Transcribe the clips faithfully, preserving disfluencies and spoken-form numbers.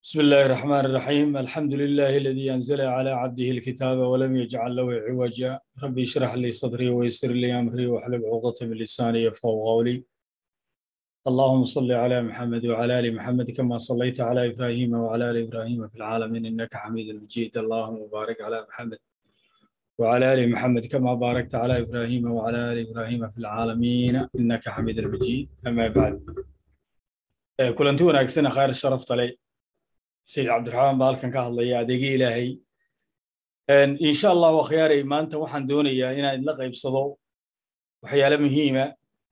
بسم الله الرحمن الرحيم. الحمد لله الذي أنزل على عبده الكتاب ولم يجعل له عوجا. ربي اشرح لي صدري ويسر لي أمري واحلل عقدة من لساني يفقهوا قولي. اللهم صل على محمد وعلى آل محمد كما صليت على إبراهيم وعلى آل إبراهيم في العالمين إنك حميد مجيد. اللهم بارك على محمد وعلى آل محمد كما باركت على إبراهيم وعلى آل إبراهيم في العالمين إنك حميد مجيد. أما بعد، كلنتي wanaagsan khayr sharaf talay سيد عبد الرحمن بالكن كهضليا دقي إلهي إن إن شاء الله وخياري ما أنت وحن دونيا إن نلقي بصدو وحياة مهمة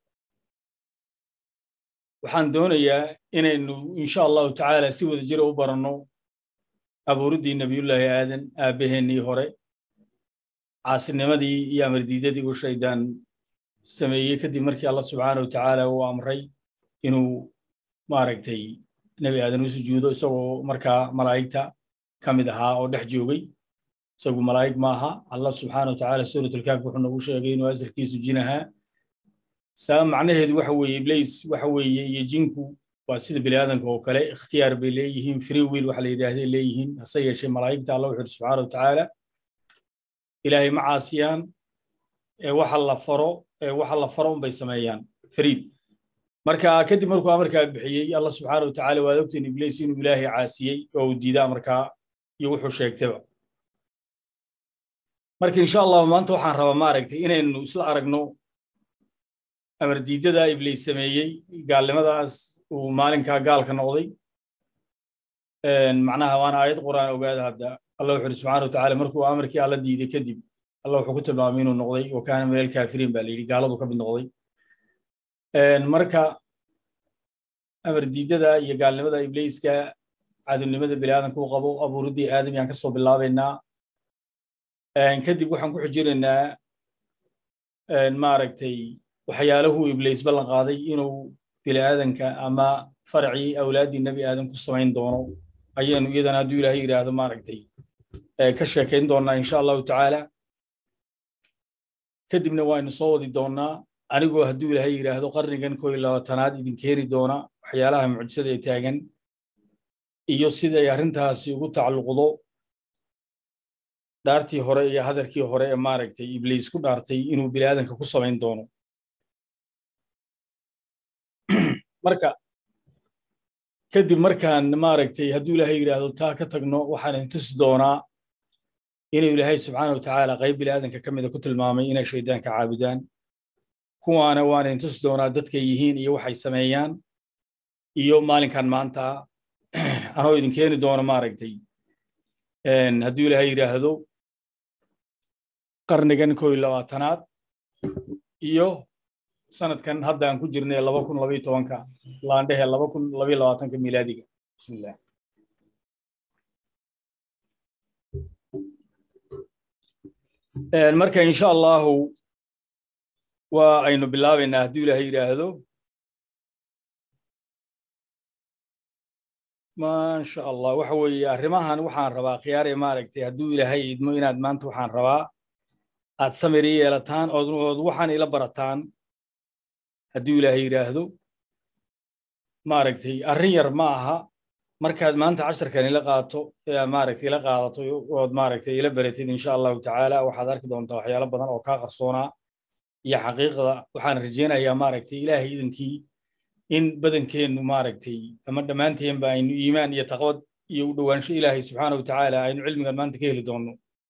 وحن دونيا إن إنه إن شاء الله تعالى سوى الجرو برنو أبو ردي النبي الله آدم أبيه النيهوري عاصن مدي يا مرديدة دي وشيدان سمية كدي مركي الله سبحانه وتعالى وأمري إنه ماركتي نبي آدم وسجوده سو مركا ملايكتا كمدها أو دحجوبي سو ملايك ماها الله سبحانه وتعالى سورة الكهف وحنا وشاقين وأزل كيس جينها سام معناه هذا وحوي إبليس وحوي يجينكو وسيد بلادن كوكله اختيار بليهم فريويل وحلي هذه ليهم هسيا شيء ملايكتا الله سبحانه وتعالى إلهي معاصيان وحلا فرو وحلا فرو بيسميان فريد marka kadib markuu amarka bixiyay Allah subhanahu wa ta'ala waa ogtiin Iblis inuu Ilaahay caasiyay oo diiday amarka iyo wuxuu sheegtaba marka insha Allah maanta waxaan rabaa ma aragtay inaynu isla aragno amar diidada Iblis sameeyay gaalnimadaas uu maalinka gaalka noqday een macnaha waana aayad quraan ogaada hadda Allah wuxuu subhanahu wa ta'ala markuu amarkii Allah diiday kadib Allah wuxuu ku tilmaamay inuu noqday oo kaana meel kaafiriin baa leeyahay gaaladu ka mid noqday marka amar diidada iyo gaalnimada Ibliiska cadilnimada bilaadanku qabo abuuridii aadam yaan ka soo bilaabaynaa een kadib waxaan ku xijirnaa een maaragtay waxyaalahu Ibliis ballan qaaday inuu bilaadanka ama farci awlaadi nabi aadam ku sameyn doono ayaynu iyadana haduu Ilaahay yiraahdo maaragtay ee ka sheekeyn doonaa insha Allah ta'ala kadibna waaynu soo wadi doonaa anigoo haduu Ilaahay yiraahdo qarnigan koob iyo labaatanaad idin keeni doona waxyaalaha mucjisada ee taagan iyo sida ay arintaasi ugu tacalluqdo dhaartii hore iyo hadalkii hore ee maaragtay Ibliis ku dhaartay inuu bilaadanka ku sameyn doono marka kadib markaan maaragtay haduu Ilaahay yiraahdo taa ka tagno waxaan intus doonaa inuu Ilaahay subhanahu wa ta'ala qayb bilaadanka kamid ku tilmaamay inay shaydaanka caabudaan kuwaana waan intus doonaa dadka yihiin iyo waxay sameeyaan iyo maalinkan maanta anoo idin keeni doono maaragtay een haduu Ilaahay yiraahdo qarnigan koob iyo labaatanaad iyo sanadkan hadda aan ku jirnay laba kun laba iyo toban laandhehe laba kun laba iyo labaatan miilaadiga bismillaah een marka insha Allah وأينو بالله إن هدول هاي هذو ما شاء الله وحوي الرماهن وحان ربا خياري ماركتي هدول هاي إدمو إن أدمانت وحان ربا أتسمري لتان أو وحان إلى برتان هدول هاي هذو ماركتي الرير معها مركز ما أنت عشر كان لقاته يا ماركتي لقاته وماركتي إلى برتين إن شاء الله تعالى وحضرك دون توحيا لبضان أو كاغر صونا يا حقيقة وحنا رجينا يا ماركتي إلهي إذنكي إن بدن كين ماركتي أما دمانتين بين إيمان يتقود يودوان شيء إلهي سبحانه وتعالى إن علم دمان تكيل دونه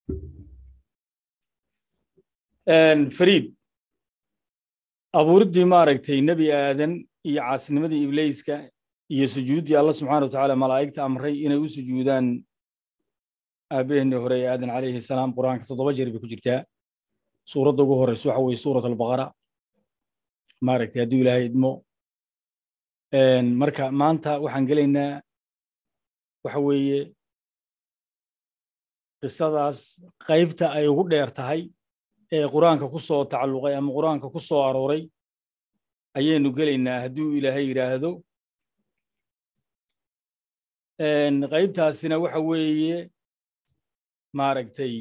أن فريد أبو ردي ماركتي نبي آدم يعاس نمدي إبليس كا يسجود يا الله سبحانه وتعالى ملائكة أمري إن يسجودان أبيه نهري آدم عليه السلام قرآن كتضبجر بكجرتها سورة جوهر سوحوي سورة البقرة مارك تهدي لها يدمو إن مركا مانتا وحنقلنا وحوي قصة قيبتا أي غدا يرتهي قرآن كقصة تعلقي أم قرآن كقصة عروري أي نقلنا هدو إلى هي هذو إن قيبتا سنة وحوي مارك تي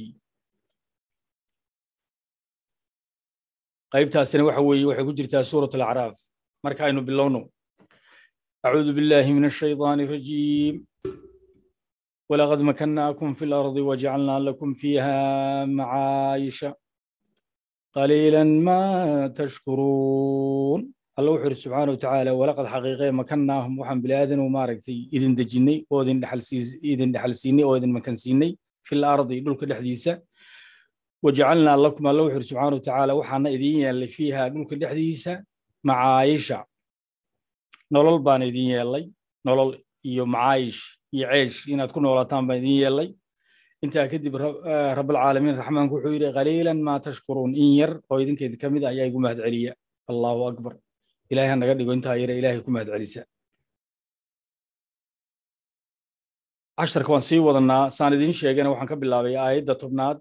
قيبتها وحوي وحي كجرتها سورة الأعراف مركاينو باللونو أعوذ بالله من الشيطان الرجيم ولقد مكناكم في الأرض وجعلنا لكم فيها معايش قليلا ما تشكرون. الله وحر سبحانه وتعالى ولقد حقيقة مكناهم وحن بلادن وماركتي إذن دجني وإذن دحلسيز إذن دحلسيني وإذن مكنسيني في الأرض دولك الحديثة وجعلنا لكم الله وحر سبحانه وتعالى وحنا إذين اللي فيها دولك الحديثة معايش نولل بان إذين يلي نولل يو معايش يعيش إن تكون ولاتان بان إذين يلي انت كدب رب العالمين الرحمن كحيري قليلا ما تشكرون إنير وإذن كيد كمدا أيكم مهد عليا الله أكبر إلهي أنا قد قلت هاي إلهي كم مهد عليسا عشر كوان سي وضنا ساندين شيئا وحن كبل الله آية دتبناد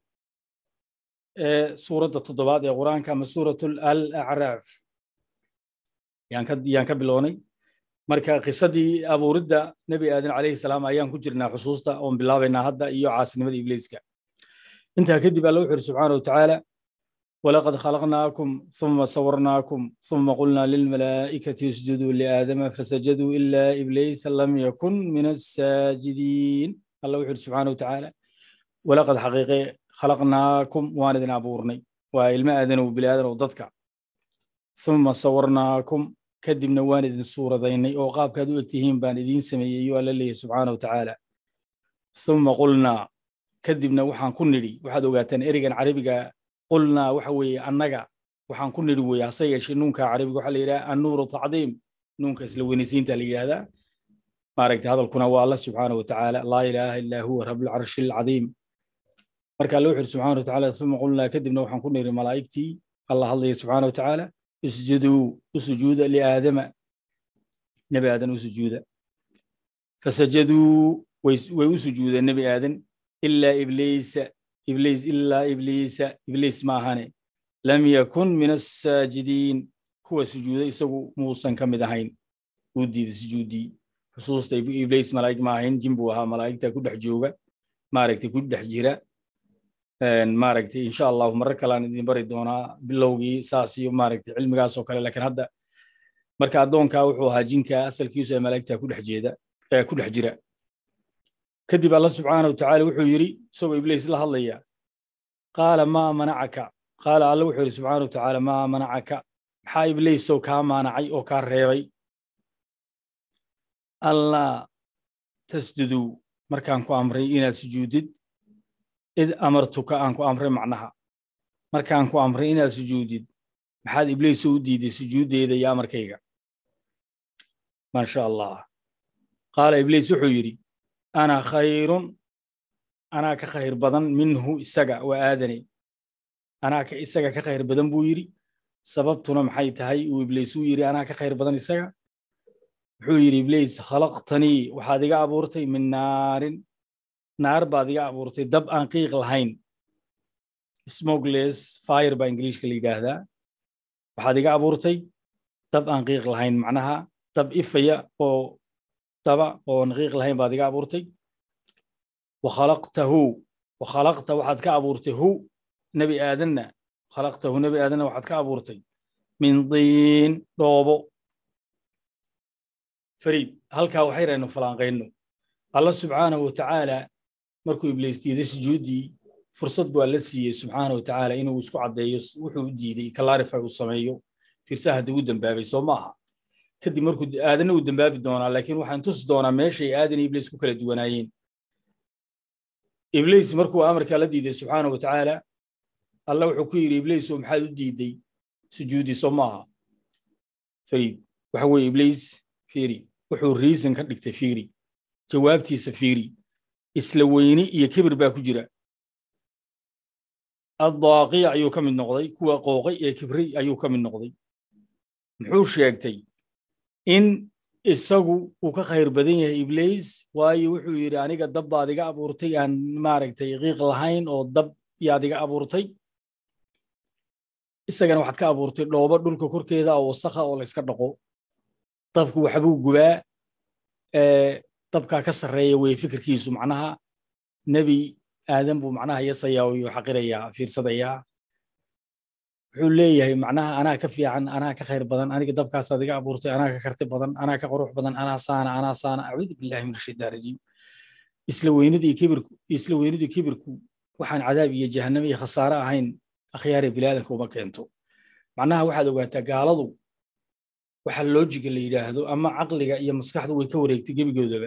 سورة التضباط يا قرآن كما سورة الأعراف يعني كد يعني كبلوني marka qisadii Abu Ridda Nabi Aadan alayhi salaam ayaan ku jirnaa xusuusta oo bilaabayna hadda iyo caasinimada ibliiska inta kadib Allah wuxuu subhanahu wa ta'ala walaqad khalaqnaakum thumma sawwarnaakum thumma qulna lil malaa'ikati isjudu li aadama fasajadu illa ibliisa lam yakun min as-saajidin. Allah wuxuu subhanahu wa ta'ala walaqad haqiiqe khalaqnaakum wa anadna abuurnay wa ilma aadan wa bil aadan wa dadka thumma sawwarnaakum كدبنا واند الصورة ذيني أو قاب كادو اتهين بان إذين سميي ولا لله سبحانه وتعالى ثم قلنا كدبنا وحان كنري وحد وقاتن إريقان عربيقا قلنا وحوي النقع وحان كنري ويعصيش نونك عربي وحال إلى النور التعظيم نونك سلويني سين تالي هذا ما ركت هذا الكنوى الله سبحانه وتعالى لا إله إلا هو رب العرش العظيم مركا اللوحر سبحانه وتعالى ثم قلنا كدبنا وحان كنري ملائكتي الله الله سبحانه وتعالى اسجدوا اسجود لآدم نبي آدم اسجود فسجدوا ويسجود النبي آدم إلا إبليس إبليس إلا إبليس إبليس ما هاني لم يكن من الساجدين هو سجود يسوي موسى كم دهين ودي سجودي خصوصا إبليس ملاك ما هين جنبوها ملاك تكون حجوبة مارك تكون حجيرة maaragtay insha Allah marka kale aan idin bari doonaa bilowgii saasi maaragtay cilmigaas oo kale laakiin hadda marka adoonka wuxuu ahaa jinka asalkiisu malaa'igta ku dhex jeeda ee ku dhex jira kadib Allah subhanahu wa ta'ala wuxuu yiri soo ibliis la hadlaya qaala ma manacaka qaala Allah wuxuu yiri subhanahu wa ta'ala ma manacaka maxaa ibliis soo ka maanacay oo ka reebay Allah tasjudu markaan ku amray inaad sujuudid إذ أمرتك أنكو أمر معناها مركان كو أمر إنا سجودي محاد إبليس ودي دي سجود دي, دي يا مركيغا ما شاء الله قال إبليس حيري أنا خير أنا كخير بدن منه إساقا وآدني أنا كإساقا كخير بدن بويري سببتنا محيتهاي وإبليس يري أنا كخير بدن إساقا حيري إبليس خلقتني وحادقا أبورتي من نار نار بادية أبورتي دب أنقيق لهين smokeless fire بإنجليش كلي هذا وحادية أبورتي دب أنقيق لهين معناها دب إفيا أو تبع أو نقيق لهين بادية أبورتي وخلقته وخلقته وحد كأبورته نبي آدنا خلقته نبي آدنا وحد كأبورتي من طين روبو فريد هل كاوحير إنه فلان غينه الله سبحانه وتعالى markuu ibliis diiday sujuudi fursad baa la siiyay subhanahu wa ta'ala inuu isku cadeeyo wuxuu diiday clarify uu sameeyo firsaha duu dambaabay soo maaha kadib markuu aadana uu dambaabi doonaa laakiin waxaan tus doonaa meeshay aadan ibliis ku kala duwanaayeen ibliis markuu amarka la diiday subhanahu wa ta'ala Allah wuxuu ku yiri ibliis oo maxaad u diiday sujuudi soo maaha fariid waxa weey ibliis fiiri wuxuu reason ka dhigtay fiiri jawaabtiisa fiiri isla weyni iyo kibir baa ku jira addaaqi ayuu ka mid noqday kuwa qooqay ee kibri ayuu ka mid noqday muxuu sheegtay in isagu uu ka khayr badan yahay ibliis waayo wuxuu yiri aniga dab baad iga abuurtay aan maaragtay qiiq lahayn oo dab yaad iga abuurtay isagana waxaad ka abuurtay dhoobo dhulka korkeeda oo wasakha oo la iska dhaqo dabku waxa buu gubaa ee dabka ka sareeya way fikirkiisu macnaha nabi aadan buu macnaha yasayaa oo xaqiraya fiirsadaya wuxuu leeyahay macnaha anaa ka fiican anaa ka khayr badan aniga dabkaas adiga abuurtay anaa ka karti badan anaa ka qurux badan anaa saana anaa saana a'uudu billahi minash shaytaanir rajiim isla weynidii kibirku isla weynidii kibirku waxaan cadaab iyo jahannam iyo khasaare ahayn akhyaari bilaadanka uma keento macnaha waxaad ogaataa gaaladu waxa loojiga la yiraahdo ama aqliga iyo maskaxdu way ka wareegtay gebigoodaba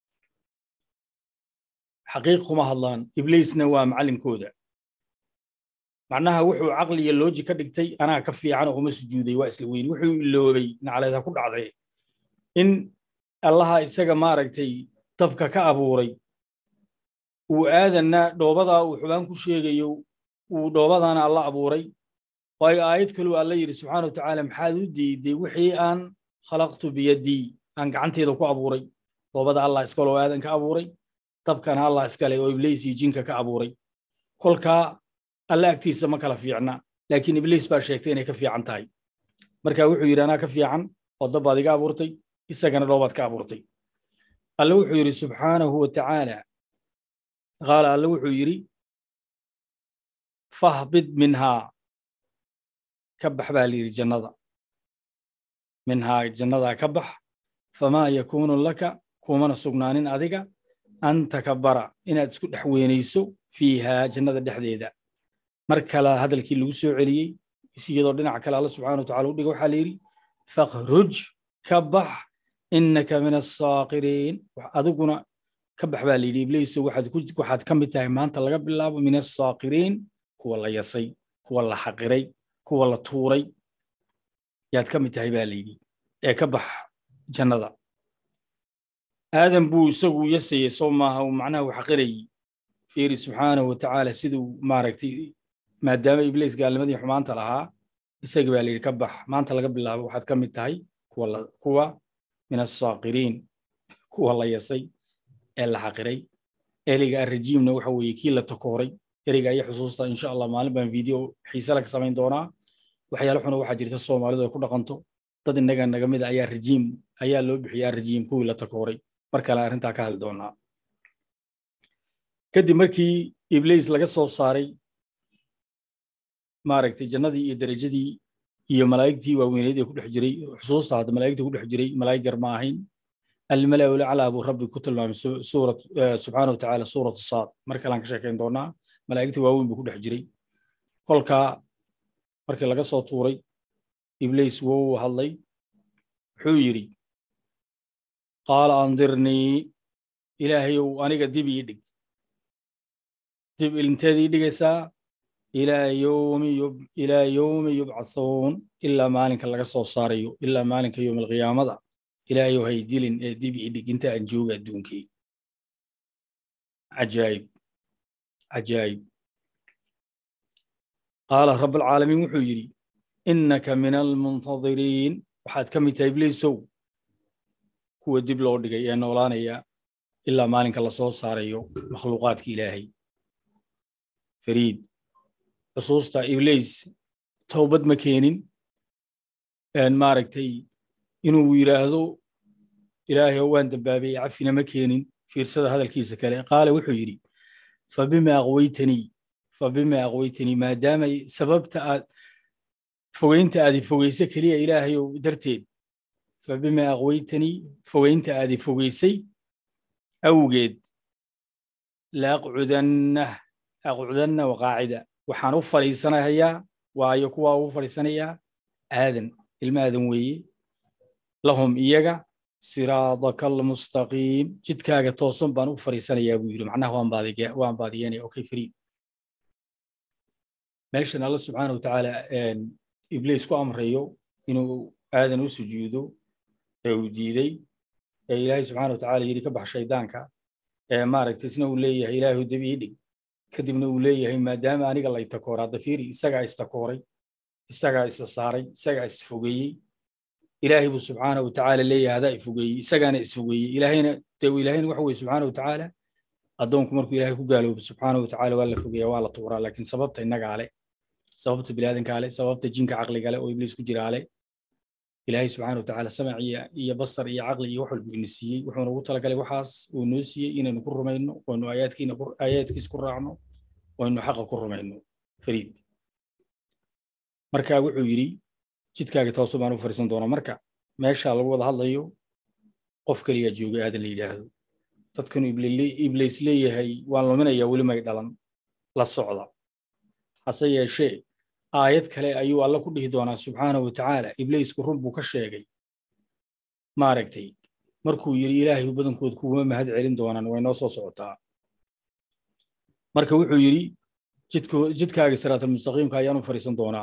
xaqiiq kuma hadlaan ibliisna waa macallinkooda macnaha wuxuu aqli iyo loojig ka dhigtay anaa ka fiican oo uma sujuuday waa isla weyn wuxuu iloobay nacaleeda ku dhacday in allaha isaga maaragtay dabka ka abuuray uu aadanna dhoobada uu xubaan ku sheegayo uu dhoobadana alla abuuray way aayad kale alla yiri subhanahu wa ta'ala maxaad u diiday wixii aan khalaqtu biyadi aan gacanteeda ku abuuray dhoobada alla iska loo aadan ka abuuray dabkana alla iska leh oo ibliis iyo jinka ka abuuray kolka alla agtiisa ma kala fiicna laakiin ibliis baa sheegtay inay ka fiican tahay marka wuxuu yiri anaa ka fiican oo dab baad iga abuurtay isagana dhoobaad ka abuurtay alla wuxuu yiri subhanahu wa ta'ala qaal alla wuxuu yiri fahbid minha كبح بالي الجنة منها الجنة كبح فما يكون لك كومن سجنان أذيك أن تكبر إن تسكت حوينيسو فيها جنة الدحديدة مركلا هذا الكيلو سعري يصير لنا عكلا الله سبحانه وتعالى ودقوا حليري فاخرج كبح إنك من الصاقرين أذوقنا كبح بالي إبليس واحد كل واحد كم بتاعمان تلقى بالله من الصاقرين هو الله يصي هو الله حقري kuwa la tuuray yaad ka mid tahay baa leeyay ee ka bax jannada aadan buu isagu yasay soomaha oo macnaha wax qiray fiiri subhanahu wa ta'ala sidoo maaragtay maadaama ibliis gaalmadii xumaanta lahaa isaga baa leeyay ka bax maanta laga bilaabo waxaad ka mid tahay kuwa kuwa min as-saaqiriin kuwa la yasay ee la xaqiray eliga arjiimna waxa weeye kii la takooray eriga ay xusuusta insha Allah maalin baan video xiisa la samayn doonaa waxyaalo xun waxa jirta Soomaalidu ay ku dhaqanto dad inaga naga mid ayaa rejiim ayaa loo bixiyaa rejiim kuwii la takooray marka la arinta ka hadal doonaa kadib markii ibliis laga soo saaray maaragtay jannadii iyo darajadii iyo malaa'igtii waaweyneed ee ku dhex jiray xusuusta hada malaa'igtii ku dhex jiray malaa'ig gar ma ahayn الملأ الأعلى أبو ربي كتل من سورة سبحانه وتعالى سورة الصاد مركز لان كشكين دونا ملائكة واوين بكل حجري كل كا مركز لقى صوتوري إبليس وهو هاللي حيري قال أنظرني إلهي وأنا قد دبي يدك دب الانتدي دقسا إلى يوم يب إلى يوم يبعثون إلا مالك لقى صوت صاريو إلا مالك يوم القيامة ده. إلهي وهي ديلن دبي يدك أنت أنجوجا دونكي عجائب عجائب قال رب العالمين وحيري إنك من المنتظرين وحد كم تبليسو هو دبلو دقي يا نولانيا إلا مالك الله صوص صاريو مخلوقاتك إلهي فريد خصوصا إبليس توبة مكينين أن ماركتي إنه يراهدو إلهي هو أنت بابي عفنا مكينين في رسالة هذا الكيس كله قال وحيري فبما أغويتني فبما أغويتني ما دام سببت فوينت هذه فويسة كلية إلهي ودرتين فبما أغويتني فوينت هذه فويسي أوجد لا أقعدن أقعدن وقاعدة وحنوفر السنة هي ويكوا وفر السنة آذن الماذن وي لهم إيجا صراطك المستقيم جد كاجا توصم بانو فريسان يا ويلو معناه وان بادي وان بادي يعني أوكي فريد ماشان الله سبحانه وتعالى إن إبليس كو أمريو إنه آذن وسجوده وديدي إلهي سبحانه وتعالى يري كبح شيطانك مارك تسنو ليه إلهي دبيدي كدبنا وليه ما دام أنا قال يتكور هذا فيري سجع استكوري سجع استصاري سجع استفوجي إلهي سبحانه وتعالى ليه هذا يفوجي سجع استفوجي إلهينا تو إلهينا وحوي سبحانه وتعالى أدونكم مركو إلهي قالوا سبحانه وتعالى ولا فوجي ولا طورا لكن سببت إنك عليه سببت بلادك عليه سببت جنك عقلك عليه وإبليس كجرا عليه إلهي سبحانه وتعالى سمع يا بصر يا عقل يوحل بنسيه وحنا نقول لك عليه وحاس ونسيه إن نكر منه وإنه آياتك نكر آياتك سكر عنه وإنه حق كر منه فريد مركا وحيري جد كاجي توصل عنه فرسان دونا مركا ما شاء الله وضع الله يو قف كليه جوجا هذا اللي يجهده dadkan ibliis leeyahay waan luminayaa weli may dhalan la socda hase yeeshee aayad kale ayuu alla ku dhihi doonaa subxaanahu wa tacaala ibliisku run buu ka sheegay maaragtay markuu yidhi ilaahay badankood kuuma mahad celin doonaan way noo soo socotaa marka wuxuu yidhi jidkaaga siraatal mustaqiimka ayaan u fariisan doonaa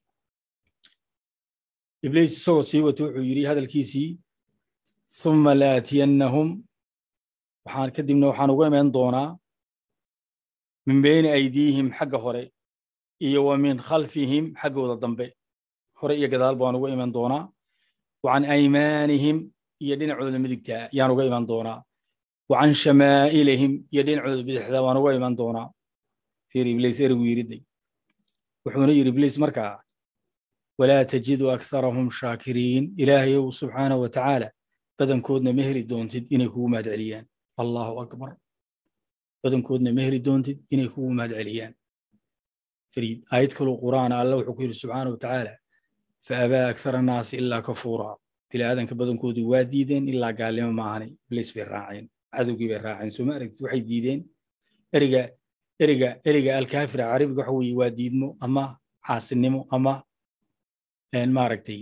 ibliis isagoo sii wata wuxuu yidhi hadalkiisii thumma laatiyannahum waxaan kadibna waxaan uga iman doonaa min bayni aydiihim xagga hore iyo wa min khalfihim xaggooda dambe hore iyo gadaal baan uga iman doonaa wacan aymaanihim iyo dhinacooda midigta yaan uga iman doonaa wacan shamaa'ilihim iyo dhinacooda bidixda waan uga iman doonaa fiir ibliis erigu yidhiday wuxuuna yidhi ibliis markaa walaa tajidu aktharahum shaakiriin ilaahayow subxaanahu wa tacaala badankoodna ma heli doontid inay kugu mahad celiyaan allahu akbar badankoodna ma heli doontid inay kugu mahad celiyaan fariid aayad kaloo qur'aan alla wuxuu ku yidhi subxaanahu wa tacaala fa abaa akthara annaasi ilaa kafuura bilaadanka badankoodii waa diideen ilaa gaalnimo ma ahanay ibliis bay raaceen cadowgii bay raaceen soo ma aragtid waxay diideen eriga eriga eriga alkaafira carabiga waxa weeye waa diidmo ama xaasinimo ama maaragtay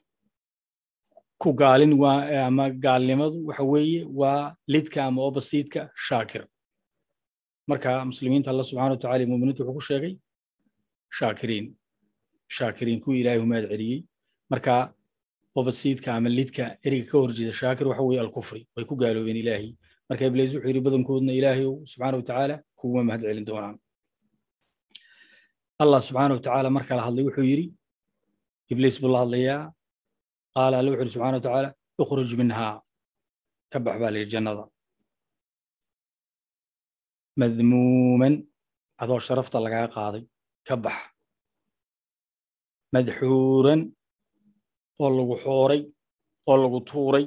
ku gaalin waa ama gaalnimadu waxa weeye waa lidka ama opposite-ka shaakir marka muslimiinta Allah subhanahu wa ta'ala muuminiintu wuxuu ku sheegay shaakiriin shaakiriin ku ilaahay mahad celiyay marka opposite-ka ama lidka eriga ka horjeeda shaakir waxa weeye al-kufri way ku gaaloobeen ilaahay marka ibliis wuxuu yiri badankoodna ilaahay subhanahu wa ta'ala kuwa mahad celin doonaan Allah subhanahu wa ta'ala marka la hadlay wuxuu yiri ibliis buu la hadlayaa قال الله سبحانه وتعالى اخرج منها كبح بالي الجنة مذموما هذا شرفت لقى قاضي كبح مدحورا والله حوري والله طوري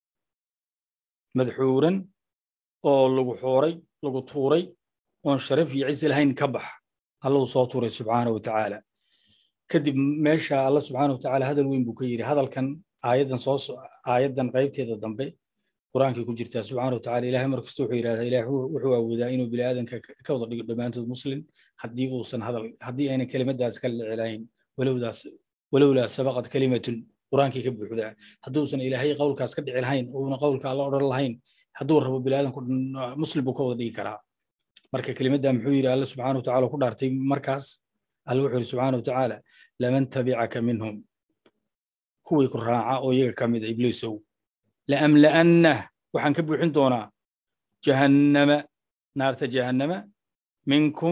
مدحورا والله حوري لو طوري وان شرف يعز الهين كبح الله صوتوري سبحانه وتعالى kadib meesha Allah subhanahu wa ta'ala hadal weyn buu ka yiri hadalkan aayadan soo aayadan qaybteeda dambe quraanka ku jirta subhanahu wa ta'ala ilaahay markasta wuxuu yiraahdaa ilaahay wuxuu awoodaa inuu bilaadanka ka wada dhigo dhamaantood muslim hadii uusan hadal hadii ayna kelimadaas ka leelayn walowdaas walowla sabaqat kalimatun quraanka ka buuxda haduusan ilaahay qowlkaas ka dhici lahayn oo una qowlka Allah oran lahayn haduu rabo bilaadanku muslim buu ka wada dhigi karaa marka kelimada muxuu yiri Allah subhanahu wa ta'ala ku dhaartay markaas Allah wuxuu subhanahu wa ta'ala لمن تبعك منهم كوي كراعة أو يكمل إبليسو لأملأنه وحن كبوحين دونا جهنم نار جهنم منكم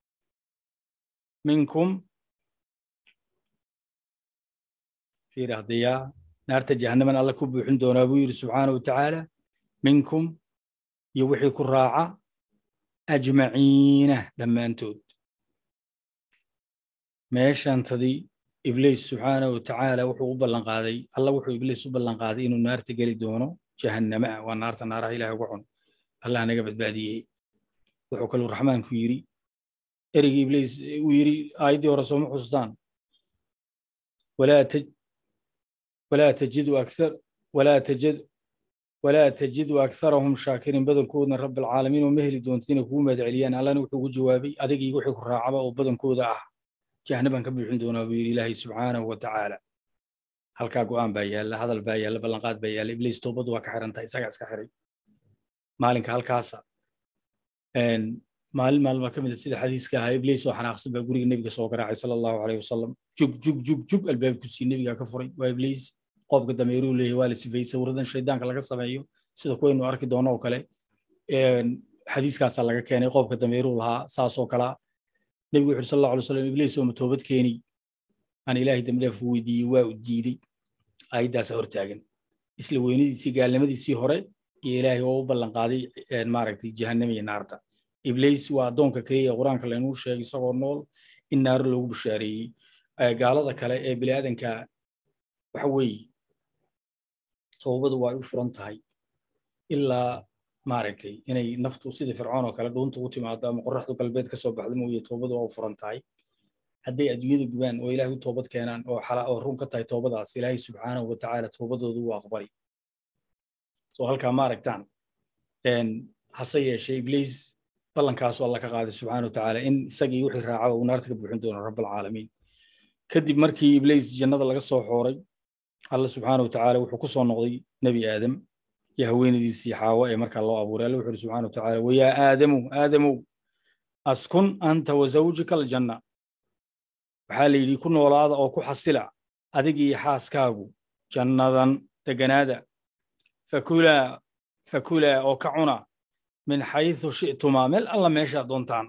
منكم في رهضية نار جهنم الله كبوحين دونا بوير سبحانه وتعالى منكم يوحي كراعة أجمعين لما أنتود meeshan tadi ibliis subhanahu wa ta'ala wuxuu u ballan qaaday Allah wuxuu ibliis u ballan qaaday inuu naarta gali doono jahannama waa naarta naaraha ilaahay ugu xun Allah naga badbaadiyay wuxuu kaloo raxmaanku yiri erigi ibliis uu yiri aayadii hore soo xustaan wala taj wala tajidu akthar wala tajid wala tajidu aktharahum shakirin badankoodna rabbil alamin oo mehli doontina kuwa mahad celiyaan Allah wuxuu ugu jawaabay adigii wuxuu ku raacaba oo badankooda ah جهنم كبيحين دونا بير الله سبحانه وتعالى هل كاقوان بايال هذا البايال بلنقات بايال إبليس توبد وكحرن تاي ساقع سكحري مالك هل كاسا ان مال مال ما كمل سيد حديث كها إبليس وحنا أقصد بقولي النبي صلى الله عليه وسلم جوك جوك جوك جوك الباب كسي النبي كفري وإبليس قوب قدام يرول له والس في سورة الشيطان كلا قصة معيه سيد كوين وأرك دونا وكله حديث كاسا لقى كان قوب قدام يرولها ساسو كلا النبي صلى الله عليه وسلم إبليس ومتوبت كيني أنا إلهي دمله فودي ووديدي أيدا سهر تاجن إسلويني دي سي قال لما دي سي هراء إلهي هو بلن قاضي مارك جهنم ينارتا إبليس وعدونك كريه قرآن كلانور شيء صغر نول النار له بشاري قال هذا كلا بلادن كا وحوي توبة وعفرنت هاي إلا maaragtay inay naftu sida fircoon oo kale doonto u timaado ama qorraxdu qalbeed ka soo baxdo mooyee toobadu waa furan tahay haddii adduunyada gubaan oo ilaahay toobad keenaan oo xala oo run ka tahay toobadaas ilaahay subxaanahu wa ta'ala toobadoodu waa aqbali soo halka maaragtaan ان حصيه شيء ابليس بلن كاسو الله كقاده سبحانه وتعالى ان اسغي وخي راعه ونارta ka buuxin doono rabbul caalamiin kadib markii iblis jannada laga soo xooray Allah subhanahu wa ta'ala wuxuu ku soo noqday nabi aadam iyo haweenadiisii xaawa ee marka loo abuuray Allah wuxuu subhanahu wa ta'ala wa ya aadamu aadamu askun anta wa zawjuka aljanna waxa la yiri ku noolaada oo ku xasila adiga iyo xaaskaagu jannadan taganaada fakula fakula oo ka cuna من حيث شئتما مل الله ماشى دونتان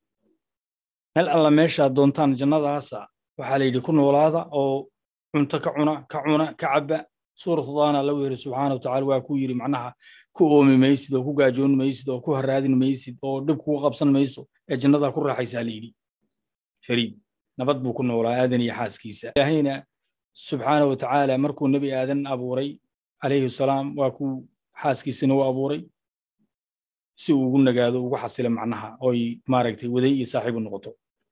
مل الله ماشى دونتان جنة هاسا وحالي يكون ولاذا أو أنت كعنا كعنا كعب سورة ضانا لو يري سبحانه وتعالى وكويري معناها كومي ميسد وكو جاجون ميسد وكو هرادين ميسد أو دبكو قبصن ميسو الجنة كل راح يساليني فريد نبض بكون ولا آذن يحاس كيسا هنا سبحانه وتعالى مركو النبي آذن أبو ري عليه السلام وكو حاس كيسن أبو ري si uu ugu nagaado ugu xasila macnaha oo maaragtay waday iyo saaxiib noqoto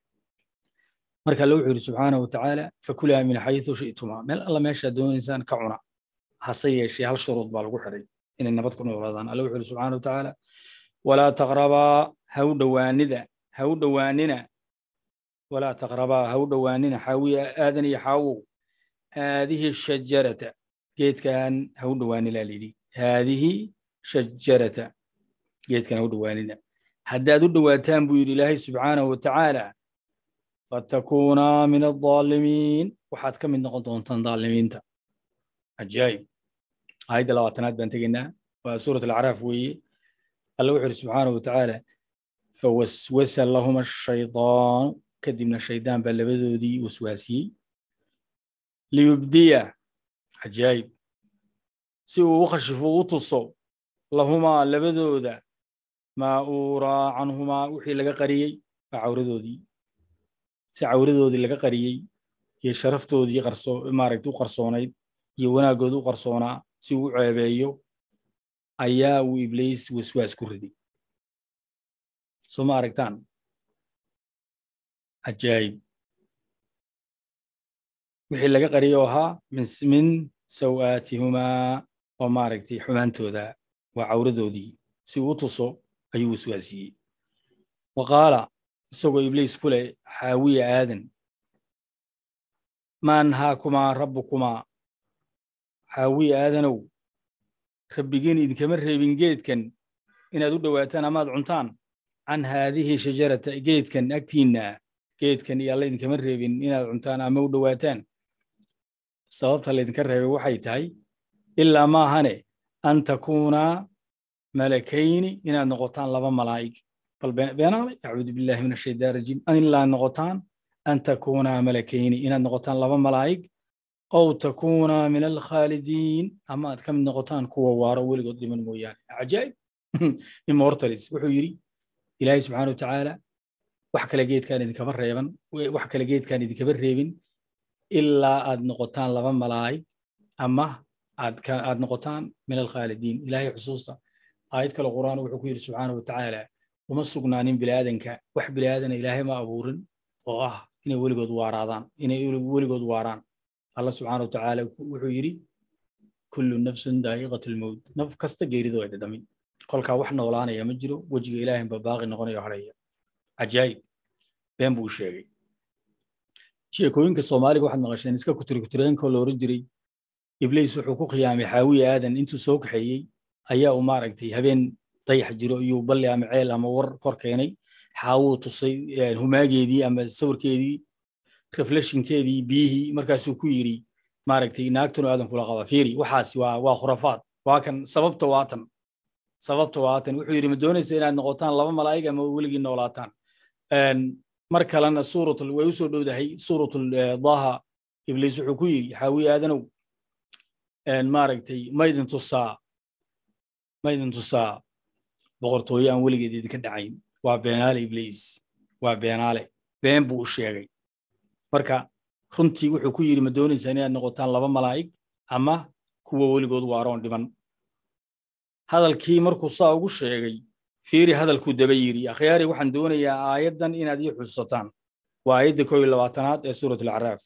marka loo xiri subhanahu wa ta'ala fakula min haythu shi'tuma meel alla meesha doonaysan ka cuna hasay shay hal shuruud baa lagu xiray in nabad ku noolaadaan alla xiri subhanahu wa ta'ala wala taqraba haw dhawaanida haw dhawaanina wala taqraba haw dhawaanina xawiya aadan iyo xawo هذه الشجرة geed kan haw dhawaanila leeydi هذه شجرة geed kan haw dhawaanina haddaad u dhawaataan buu yiri ilaahay subhanahu wa ta'ala fatakuna min adh-dhalimin waxaad ka mid noqon doontaan dhaalimiinta ajaayib ayda labaatanaad baan tageynaa waa suurat al-a'raf weeye Allah wuxuu subhanahu wa ta'ala fawaswasa lahum ash-shaytaan kadibna shaydaan baa labadoodii waswaasiyay liyubdiya ajaayib si uu khashifo u tuso lahuma labadooda ما أورا عنهما وحي لقى قريي عوردو دي سي عوردو دي لقى قريي هي شرفتو دي قرصو ماركتو قرصونايد هي وناغودو قرصونا سي و عيبيو ايا و ابليس وسواس كردي سو ماركتان عجايب وحي لقى قريوها من من سواتهما وماركتي حمانتو ذا وعوردو دي سي وتصو أيوه سواسي وقال سوق إبليس كله حاوي آذن ما أنهاكما ربكما حاوي آذنو خبجين إذ كمر بين جيد كان إن أدود واتنا ما عنتان عن هذه شجرة جيد كان أكتينا جيد كان يلا إذ كمر بين إن عنتان أمود واتان صوبت اللي ذكره وحيتاي إلا ما هني أن تكون ملكين إن النقطان لبا ملائك فالبيان أعوذ بالله من الشيطان الرجيم أن لا النقطان أن تكون ملكين إن النقطان لبا ملائك أو تكون من الخالدين أما كم النقطان كوا وارا ولقد من مويان عجائب immortalis wuxuu yiri ilaahay subhanahu wa ta'ala wax kala geedkan idin kaba reeban wax kala geedkan idin kaba reebin illa aad noqotaan laba malaay ama aad ka aad noqotaan min al-khalidin ilaahay xusuusta aayad kale quraan wuxuu ku yiri subhanahu wa ta'ala uma sugnaanin bilaadanka wax bilaadana ilaahay ma abuurin oo ah inay weligood waaraadaan inay weligood waaraan Allah subhanahu wa ta'ala wuxuu yiri kullu nafsin daa'iqatul maut naf kasta geerido ay dhadhamin kolka wax noolaanaya ma jiro wajiga ilaahay ba baaqi noqonayo haraya ajaayib been buu sheegay sheekooyinka Soomaaliga waxaad maqasheen iska ku tiri ku tireen koo loo jiray Iblis wuxuu ku qiyaamay xaawiye aadan intuu soo kaxeeyay ayaa u maaragtay habeen dayax jiro iyo balli ama ceel ama war kor keenay xaawu tusay humaageedii ama sawirkeedii reflectionkeedii bihi markaas uu ku yiri maaragtay naagtuna aadan kula qaba fiiri waxaasi waa waa khurafaad waa kan sababta waatan sababta waatan wuxuu yiri ma doonaysa inaad noqotaan laba malaa'ig ama weligii noolaataan een mar kalena suuratul way soo dhowdahay suuratul dhaha Iblis wuxuu ku yiri xaawiye aadanow een maaragtay maydin tusaa maydin tusaa boqortooyo aan weligeed idinka dhacayn waa beenaale Iblis waa beenaale been buu sheegay marka runtii wuxuu ku yiri ma doonaysa inaad noqotaan laba malaa'ig ama kuwa weligood waaroon dhiman hadalkii markuu saa ugu sheegay fiiri hadalku daba yiri akhyaari waxaan doonayaa aayadan inaad ii xusataan waa aayadda koob iyo labaatanaad ee suuratul a'raaf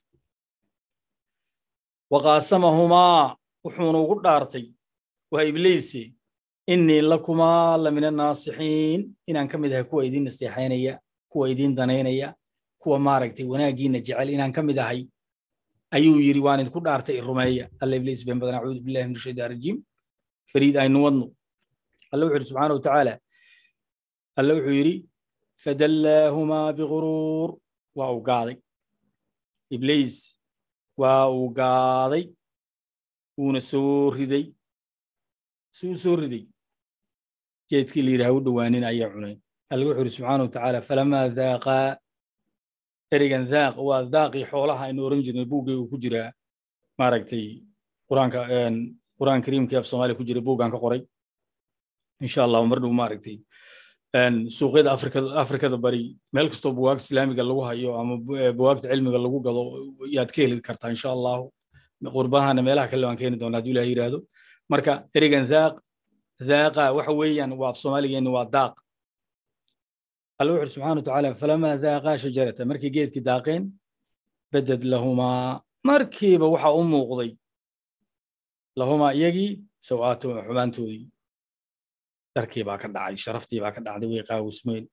waqasamahuma wuxuuna ugu dhaartay waa Iblis إني لكما لمن الناصحين إن أن كم إذا كوا يدين استحيانية كوا يدين دنينية كوا ماركتي وناجين نجعل إن أن كم إذا هي أيو يريوان كل أرتي الرمية الله إبليس بين بدن أعوذ بالله من الشيطان الرجيم فريد أي نوضن الله سبحانه وتعالى الله يري فدلاهما بغرور وأوقاضي إبليس وأوقاضي ونسور هدي سور هدي جيت كل يرهود دوانين أي عنين الله سبحانه وتعالى فلما ذاق تريجن ذاق وذاقي حولها إنه رنجن البوق وكجرا ما ركتي قرآن كان قرآن كريم كيف صومالي كجرا بوق عنك قري إن شاء الله ومرد وما ركتي أن سوقيد أفريقيا أفريقيا البري ملك ستوب بواقت إسلامي قال له هايو أما بواقت علمي قال له قالوا ياتكيل الكرتا إن شاء الله قربها أنا ملاك اللي وان كان دونا دولا يرادو مركا تريجن ذاق ذاق وحويا وفي صومالي إنه وذاق الله سبحانه وتعالى فلما ذاقا شجرة مركي جيت كداقين بدد لهما مركي بوحى أمه قضي لهما يجي سواتو حمانتو دي تركيبا كدعي شرفتي با كدعي ويقا واسمين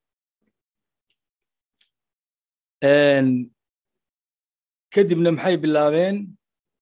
ان كدبنا محي باللابين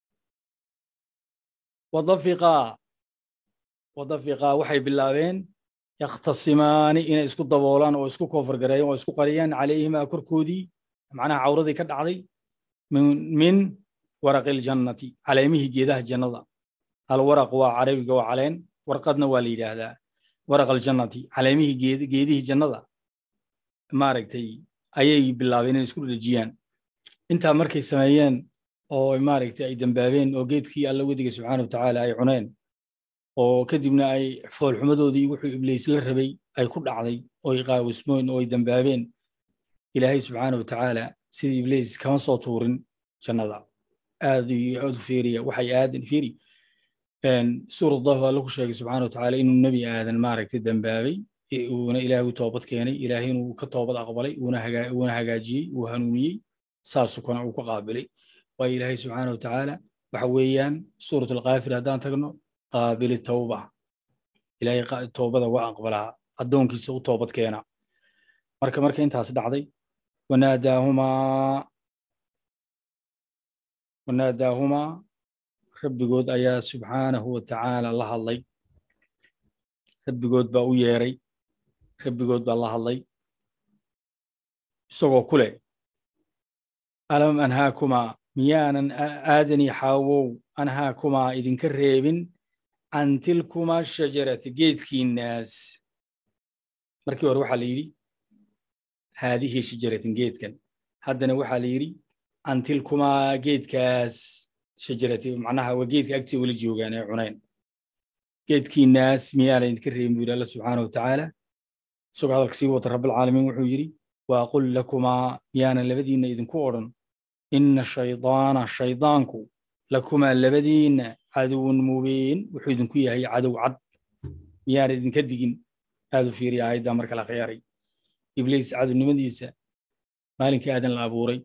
وضفقا وضفقا وحي باللابين يختصمان إن اسكو دبولان أو اسكو كفر قريان أو اسكو قريان عليهما كركودي معناها عورضي كدعي من من ورق الجنة على يمه جيده الجنة الورق وعربي وعلين ورقدنا والي هذا ورق الجنة على يمه جيد جيده الجنة ما ركتي أي بالله بين اسكو الجيان أنت مركي سمايان أو ما ركتي أي دنبابين أو جيد كي الله ودي سبحانه وتعالى أي عنين oo kadibna ay fool xumadoodii wuxuu ibliis la rabay ay ku dhacday oo ay qaawismoon oo ay dambaabeen ilaahay subhanahu wa ta'ala sidii ibliis kama soo tuurin jannada aad iyo aad fiiriya waxay aadin fiiri een suurada Allah ku sheegay subhanahu wa ta'ala inuu nabi aadan maaragtay dambaabay uuna ilaahay u toobad keenay ilaahay inuu ka toobad aqbalay uuna hagaa uuna hagaajiyay uu hanuuniyay saas kuna uu ku qaabilay waa ilaahay subhanahu wa ta'ala waxa weeyaan suuratul qaafir hadaan tagno قابل التوبة إلهي التوبة وأقبلها أدون كيسو توبة كينا مركا مركا انت هاسد عضي وناداهما وناداهما رب قود أيا سبحانه وتعالى الله الله رب قود باو ياري رب قود با الله الله سوى كله ألم أنهاكما ميانا آدني حاوو أنهاكما إذن كرهبين عن تلكما الشجرة جيدكي الناس مركي وروح ليري هذه شجرة جيدكن حدنا وحا ليري عن تلكما جيدكاس شجرة معناها وجيدك أكتي ولجيوغاني عنين جيدكي الناس ميالا يذكرهم بإله الله سبحانه وتعالى سوق هذا الكسيوة رب العالمين وحجري وأقول لكما ميانا الذين إذن كورن إن الشيطان الشيطانكو لكما الذين عدو مبين وحيدن كويا هي عدو عد ميان إذن كدقين هذا في رعاية دامرك الأخياري إبليس عدو نمديسة مالك آدن الأبوري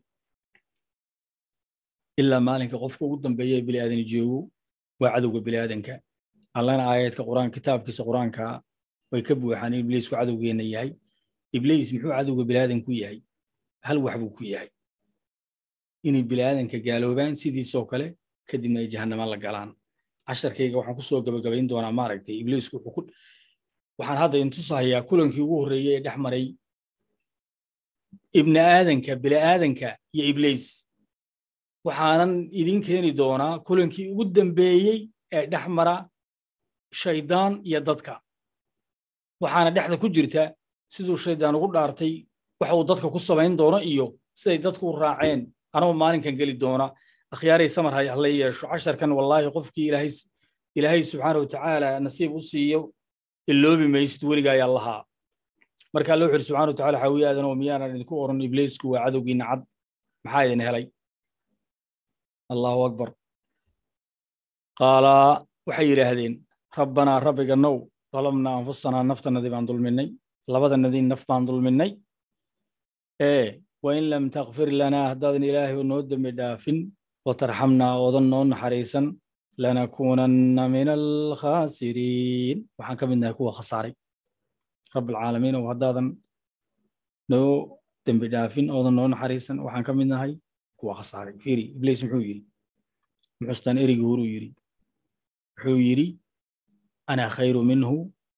إلا مالك قفك قدام بيا بلي آدن يجيو وعدو بلي آدنك الله آيات كقرآن كتاب كيس قرآن كا ويكبوا حان إبليس وعدو جينا ياهي إبليس محو عدو بلي آدن كويا هي هل وحبو كويا هي إن بلي آدنك قالوا بان سيدي سوكله كدمنا جهنم الله قالان عشر كيجا وحنا كسر قبل قبلين دونا ماركتي إبليس كل وحنا هذا ينتصح يا كلن كيوه ريا دحمري ابن آدم كبلا آدم ك يا إبليس وحنا إذن كاني دونا كلن كي قدام بيجي دحمرة شيطان يدتك وحنا دحذا كجرته سيدو الشيطان وقول أرتي وحوضتك قصة بين دونا إيو سيدتك الراعين أنا ما كان قلي دونا أخياري سمر هاي الله شو عشر كان والله قفك إلهي إلهي سبحانه وتعالى نصيب وصيه اللوبي ما يستولي جاي الله مركا الله سبحانه وتعالى حوي آدم وميانا نكورن إبليس كوا عدو جين عد محايد نهلي الله أكبر قال وحي هذين ربنا ربك النو ظلمنا أنفسنا نفتنا ذي بان ظلمني لبدا الذين نفت بان ظلمني إيه وإن لم تغفر لنا هدادن إلهي ونود مدافن وترحمنا وظنون حريصا لنكونن من الخاسرين وحن كمنا هو خساري رب العالمين وهذا نو دنب دافين أو نون حريصا وحن كمنا هاي هو خساري فيري إبليس محو يري محستان إري جورو يري محو يري أنا خير منه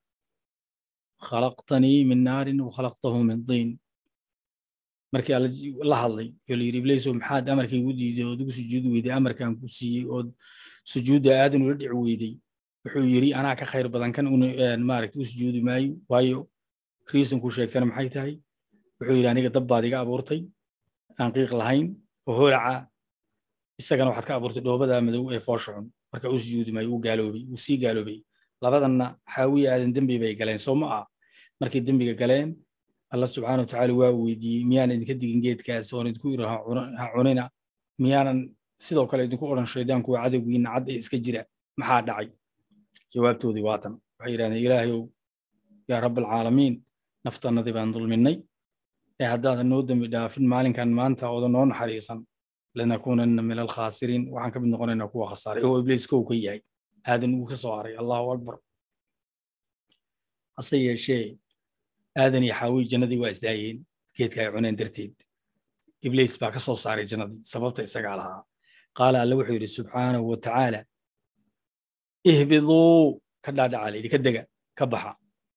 خلقتني من نار وخلقته من طين markii la hadlay iyo yiri Iblis maxaad amarkii ugu diiday oo ugu sujuud weeday amarkan ku siiyay oo sujuuda aadan ula dhic weeday wuxuu yiri anaa ka khayr badan kan uu maaragtay u sujuudi maayo waayo reason ku sheegtana maxay tahay wuxuu yiri aniga dab baad iga abuurtay aan qiiq lahayn oo horaca isagana waxaad ka abuurtay dhoobada madow ee fooshoon marka uu sujuudi maayo uu gaaloobay uu si gaaloobay labadanna xaawiye aadan dambi bay galeen soo ma ah markii dambiga galeen الله سبحانه وتعالى وودي ميان إنك تيجي جيت كاس وان تكون عنينا ميان سيدو كلا تكون أوران شيطان كوا عدو وين عد إسكجرة ما حد عي جواب تودي واتن وحيران إلهي يا رب العالمين نفترض بأن ظلم مني هذا النود من في المال كان ما أنت أو نون حريصا لنكونن من الخاسرين وعن كم نقول إنه هو خسارة هو إبليس كو كياي هذا نوك صاري الله أكبر أصير شيء آذن يحاول جندي وإسدايين كيد كاي عنين درتيد إبليس باك صو صاري جندي سببت إسقالها قال الله وحيد سبحانه وتعالى اهبطوا كلا دعالي لكدقة كبحا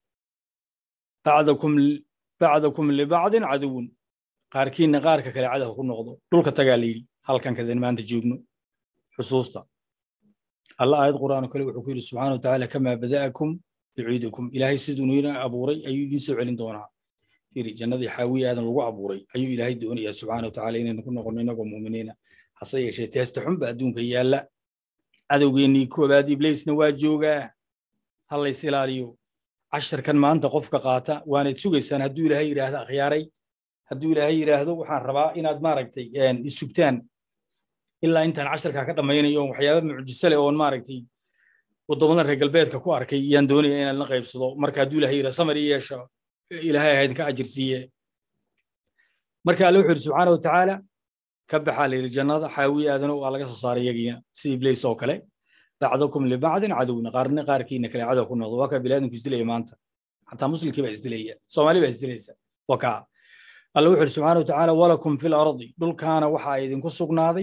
بعضكم بعضكم لبعض عدو قاركين غارك كلا عدو كل نقضوا دولك تقالي هل كان كذا ما أنت جيبنو حصوصتا الله آيات القرآن كله وحكي سبحانه وتعالى كما بدأكم يعيدكم إلهي سيدونينا أبوري أيو ينسوا علين دونها فيري جنة حاوية هذا الوقع أبوري أيو إلهي دوني سبحانه وتعالى إن كنا قلنا مؤمنين حصية شيء تستحم بعدون كي لا عدو جيني كو بعد إبليس نواجوجا هلا يسيلاريو عشر كان ما أنت قفك قاطع وأنا تسوق السنة هدو إلهي هذا خياري هدو إلهي هذا وحن ربا إن أدماركتي يعني السبتان إلا أنت عشر كذا ما يوم وحياة معجزة أو ماركتي وضمن الرجال بيتك كوارك يندوني أنا اللقي بصدق مركز دولة هي سمرية شا إلى هاي هيد كأجرسية مركز الله سبحانه وتعالى كب حالي الجنة حاوي أذنه وعلى قصة صارية جينا سي بليس وكله بعضكم لبعض عدونا قارن قاركين كلا عدو كنا ضواك بلاد كيزدلية مانتا حتى مسلم كيف يزدلية صومالي بيزدلية وكا الله سبحانه وتعالى ولكم في الأرض دول كان وحايد كسوق ناضي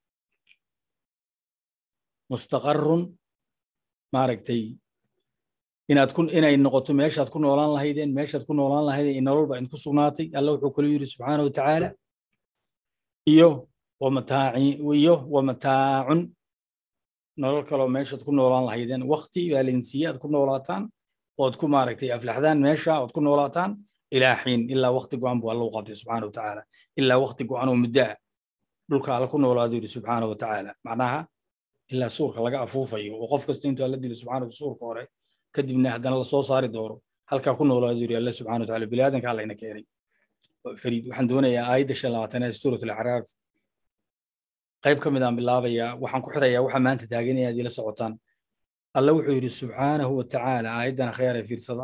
مستقر maaragtay inaad ku inay noqoto meeshaad ku noolaan lahaydeen meeshaad ku noolaan lahaydeen in nolol ba in ku sugnaatay Allah wuxuu kale yiri subhanahu wa ta'ala iyo wamataa'i iyo wamataa'un nolol kale meeshaad ku noolaan lahaydeen waqti baalinsiyaad ku noolaataan ood ku maaragtay aflaxdaan meesha ood ku noolaataan ilaa xiin ilaa waqti go'an buu Allah u qabtay subhanahu wa ta'ala ilaa waqti go'an oo muddo dhulka Allah ku noolaado yiri subhanahu wa ta'ala macnaha إلا سورك لقى أفوفيه وقف كستين الله دي سبحانه وسورك وراه كدبنا هدنا الله صو صار دوره هل كأكون ولا يدري الله سبحانه وتعالى بلادك على إنك يري فريد وحندونا يا آيد شلاتنا سورة الأعراف قيب كم دام بالله بيا وحن كحدا يا وحن ما أنت تاجيني هذه لسعوتان الله وحير سبحانه وتعالى آيدنا خير في الصدى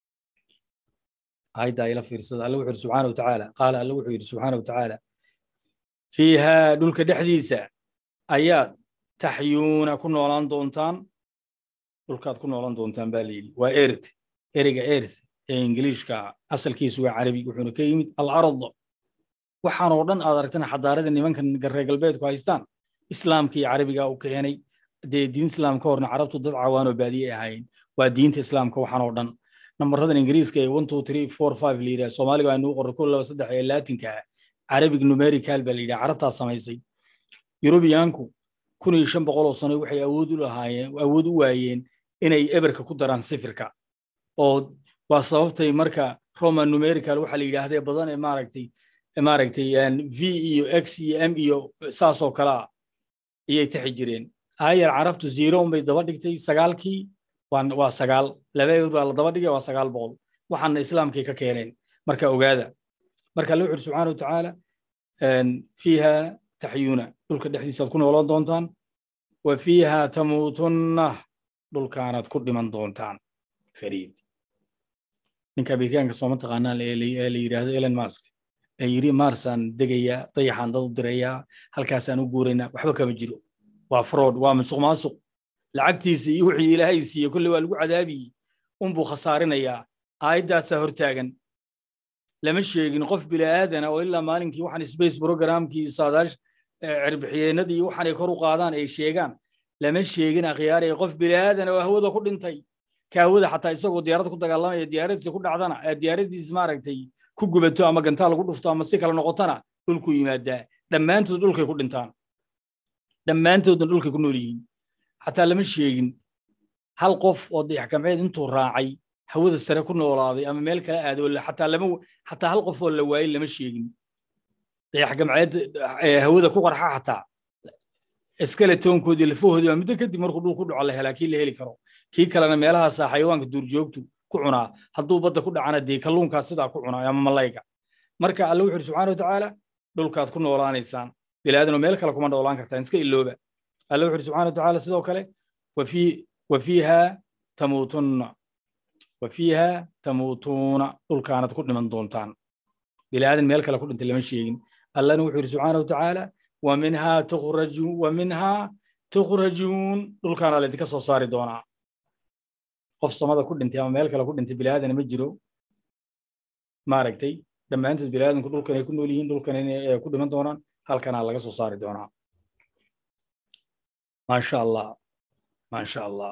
آيدا إلى في الصدى الله وحير سبحانه وتعالى قال الله وحير سبحانه وتعالى فيها دولك دحديثة آيات تحيون كنا ولان دونتان دولكات كنا ولان دونتان باليل وإرث إرجع إرث إنجليش كا أصل كيس وعربي وحنا كيمة الأرض وحنا ودن أدركتنا حضارة إن من كان جرّج البيت كويستان إسلام كي عربي جا وكهني دي دين إسلام كورنا عربت ضد عوان وبادية هاين ودين إسلام كو حنا ودن نمر هذا إنجليز كي one two three four five ليرة سومالي وعنو قرر كل وصدق حيلاتين كا عربي نوميري كالب ليرة عربت الصميسي يوروبيانكو كونوا يشم بقولوا صني وحي أودوا لهاي أودوا وايين إني إبرك كدران صفرك أو وصفتي مركا روما نوميريكال وحلي هذا بدن إماركتي إماركتي يعني في إيو إكس إي إم إيو ساسو كلا يتحجرين هاي عرفت زيرو بيدبردكتي سجالكي وان وسجال لبي ولا دبردكي وسجال بقول وحنا إسلام كي ككيرين مركا وجادا مركا الله سبحانه وتعالى فيها تحيونا دول كدحديث تكون ولا دونتان وفيها تموتن دول كانت كل من دونتان فريد من كبيران كصومت قناة اللي اللي يراد إيلون ماسك يري مارسان دقيا طيحان ضد دريا هل كاسانو جورينا وحبك بجرو وفرود ومن سوق ماسوق lacagtiisa iyo wixii ilaahay siiyey kulli waa lagu cadaabiyi unbuu khasaarinayaa aayaddaasa hortaagan lama sheegin qof bilaaadana oo ilaa maalinkii waxaan space programkii saadaash cirbixiyeenadii waxaanay kor u qaadaan ay sheegaan lama sheegin akhyaar ee qof bilaaadana oo hawada ku dhintay ka hawada xataa isagoo diyaarad ku dagaalamaya diyaaradiisa ku dhacdana diyaaradiisa maaragtay ku gubato ama gantaal lagu dhufto ama si kala noqotana dhulku yimaadaa dhammaantood dhulkay ku dhintaan dhammaantoodna dhulkay ku nool yihiin xataa lama sheegin hal qof oo dayax-gacmeed intuu raacay hawada sare ku noolaaday ama meel kala aado xataa lama xataa hal qof oo la waayay lama sheegin dayax-gacmeed hawada ku qarxa xataa skeletonkoodii lafahoodii waa muddo kadib markuu dhul ku dhaco la helaa kii la heli karo kii kalena meelahaasa xayawaanka duurjoogtu ku cunaa hadduu badda ku dhacana dee kalluunkaas sidaa ku cunaa ama malayga marka alle wuxuu yidhi subxaana watacaala dhulkaad ku noolaanaysaan bilaadanoo meel kale kuma noolaan kartaan iska ilooba alle wuxuu yidhi subxaana watacaala sidoo kale wafii wafiiha tamuutunna wafiiha tamuutuuna dhulkaanad ku dhiman doontaan bilaadan meel kale ku dhintay lama sheegin allana wuxuu yidhi subxaana watacaala ومنها تخرجون ومنها تخرجون دول كان على ديك صاري دونا قف صمدا كل انت يا مالك لا كل انت بلاد انا مجرو ما ركتي لما انت بلاد كل كان يكونوا ليين دول كان كل من دونا هل كان على سو صاري دونا ما شاء الله ما شاء الله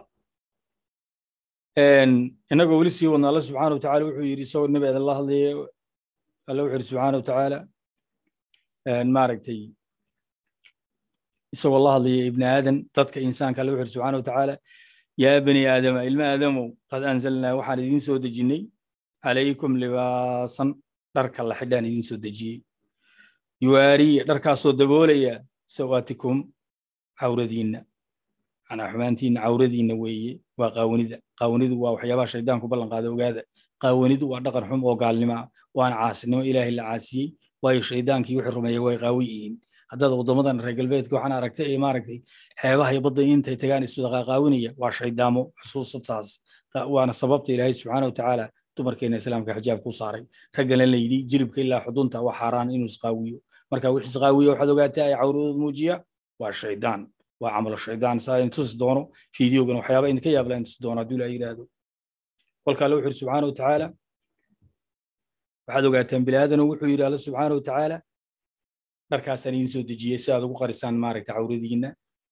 ان انغو ولسي ون الله سبحانه وتعالى وحو يري سو النبي الله الله وحو سبحانه وتعالى ان ما ركتي isagoo la hadlaya ibni aadan dadka insaanka alle wuxuu subxaana watacaala yaa bani aadama ilma aadamow qad anzalnaa waxaan idiin soo dejinnay calaykum libaasan dharka la xidhaan idiin soo dejiyey yuwaariya dharkaasoo daboolaya sawaatikum cawradiinna macnaa xumaantiinna cawradiinna weeye waa qaawanida qaawanidu waa waxyaabaha shaydaanku ballan qaada ogaada qaawanidu waa dhaqan xum oo gaalnimo ah waana caasinimo ilaahay la caasiyey waayo shaydaankii wixii rumeeyey way qaawan yihiin haddaad waddamadan reer galbeedka waxaan aragtay ee maaragtay xeebaha iyo badda intay tagaan isu dhaqaaqaawinaya waa shaydaamo xusuusataas waana sababta ilaahay subxaana watacaala dumarkeena islaamka xijaab ku saaray raggana la yidhi jilibka ilaa xudunta waa xaaraan inuu isqaawiyo marka wix isqaawiyo waxaad ogaataa ay cawradooda muujiya waa shaydaan waa camalo shaydaan saa in tusi doono fiidiyogan waxyaaba idinka yaabla in tusi doono hadduu ilaa yidhaahdo kolka alle wuxuu yidhi subxaana watacaala waxaad ogaataan bilaadanoo wuxuu yidhi alle subxaana watacaala dharkaasaan idiin soo dejiyey si aad ugu qarisaan maaragta cawradiinna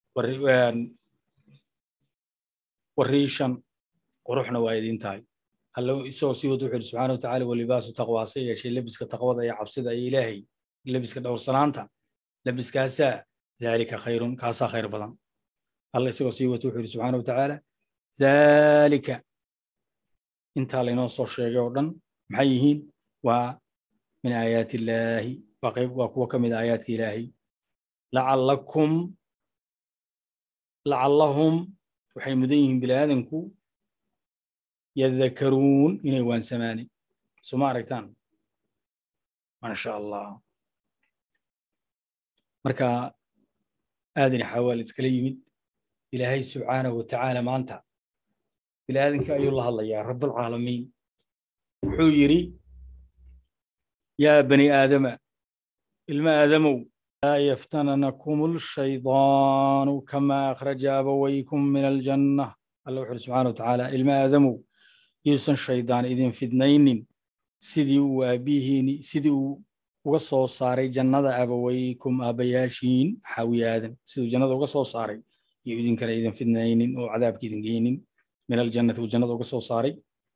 wariishan quruxna waa idiin tahay alle isagoo sii wada wuxuu yidhi subxaana watacaala walibaasu taqwaa se yeeshee lebiska taqwada iyo cabsida iyo ilaahay lebiska dhowrsanaanta lebiskaasaa daalika khayrun kaasaa khayr badan alle isagoo sii wata wuxuu yidhi subxaana watacaala daalika intaa laynoo soo sheegay oo dhan maxay yihiin waa min aayaati illaahi وقيب وقوة من آيات إلهي لعلكم لعلهم وحيمديهم بلادنكو يذكرون إن يوان سماني سمع ركتان ما شاء الله مركا آذن حوالي تكليمي إلهي سبحانه وتعالى ما أنت بلادنك أي الله الله يا رب العالمين حيري يا بني آدم ilma aadamow laa yaftananakum الشayطaanu kama akhraja abawaykum min aljanna alla wuxuu subxaana watacaala ilma aadamow yuusan shaydaan idin fidnaynin sidii uu aabihiini sidii uu uga soo saaray jannada abawaykum aabayaashiin xawi aadan siduu jannada uga soo saaray iyo idinkana idin fidnaynin oo cadaabka idin geynin min aljannati uu jannada uga soo saaray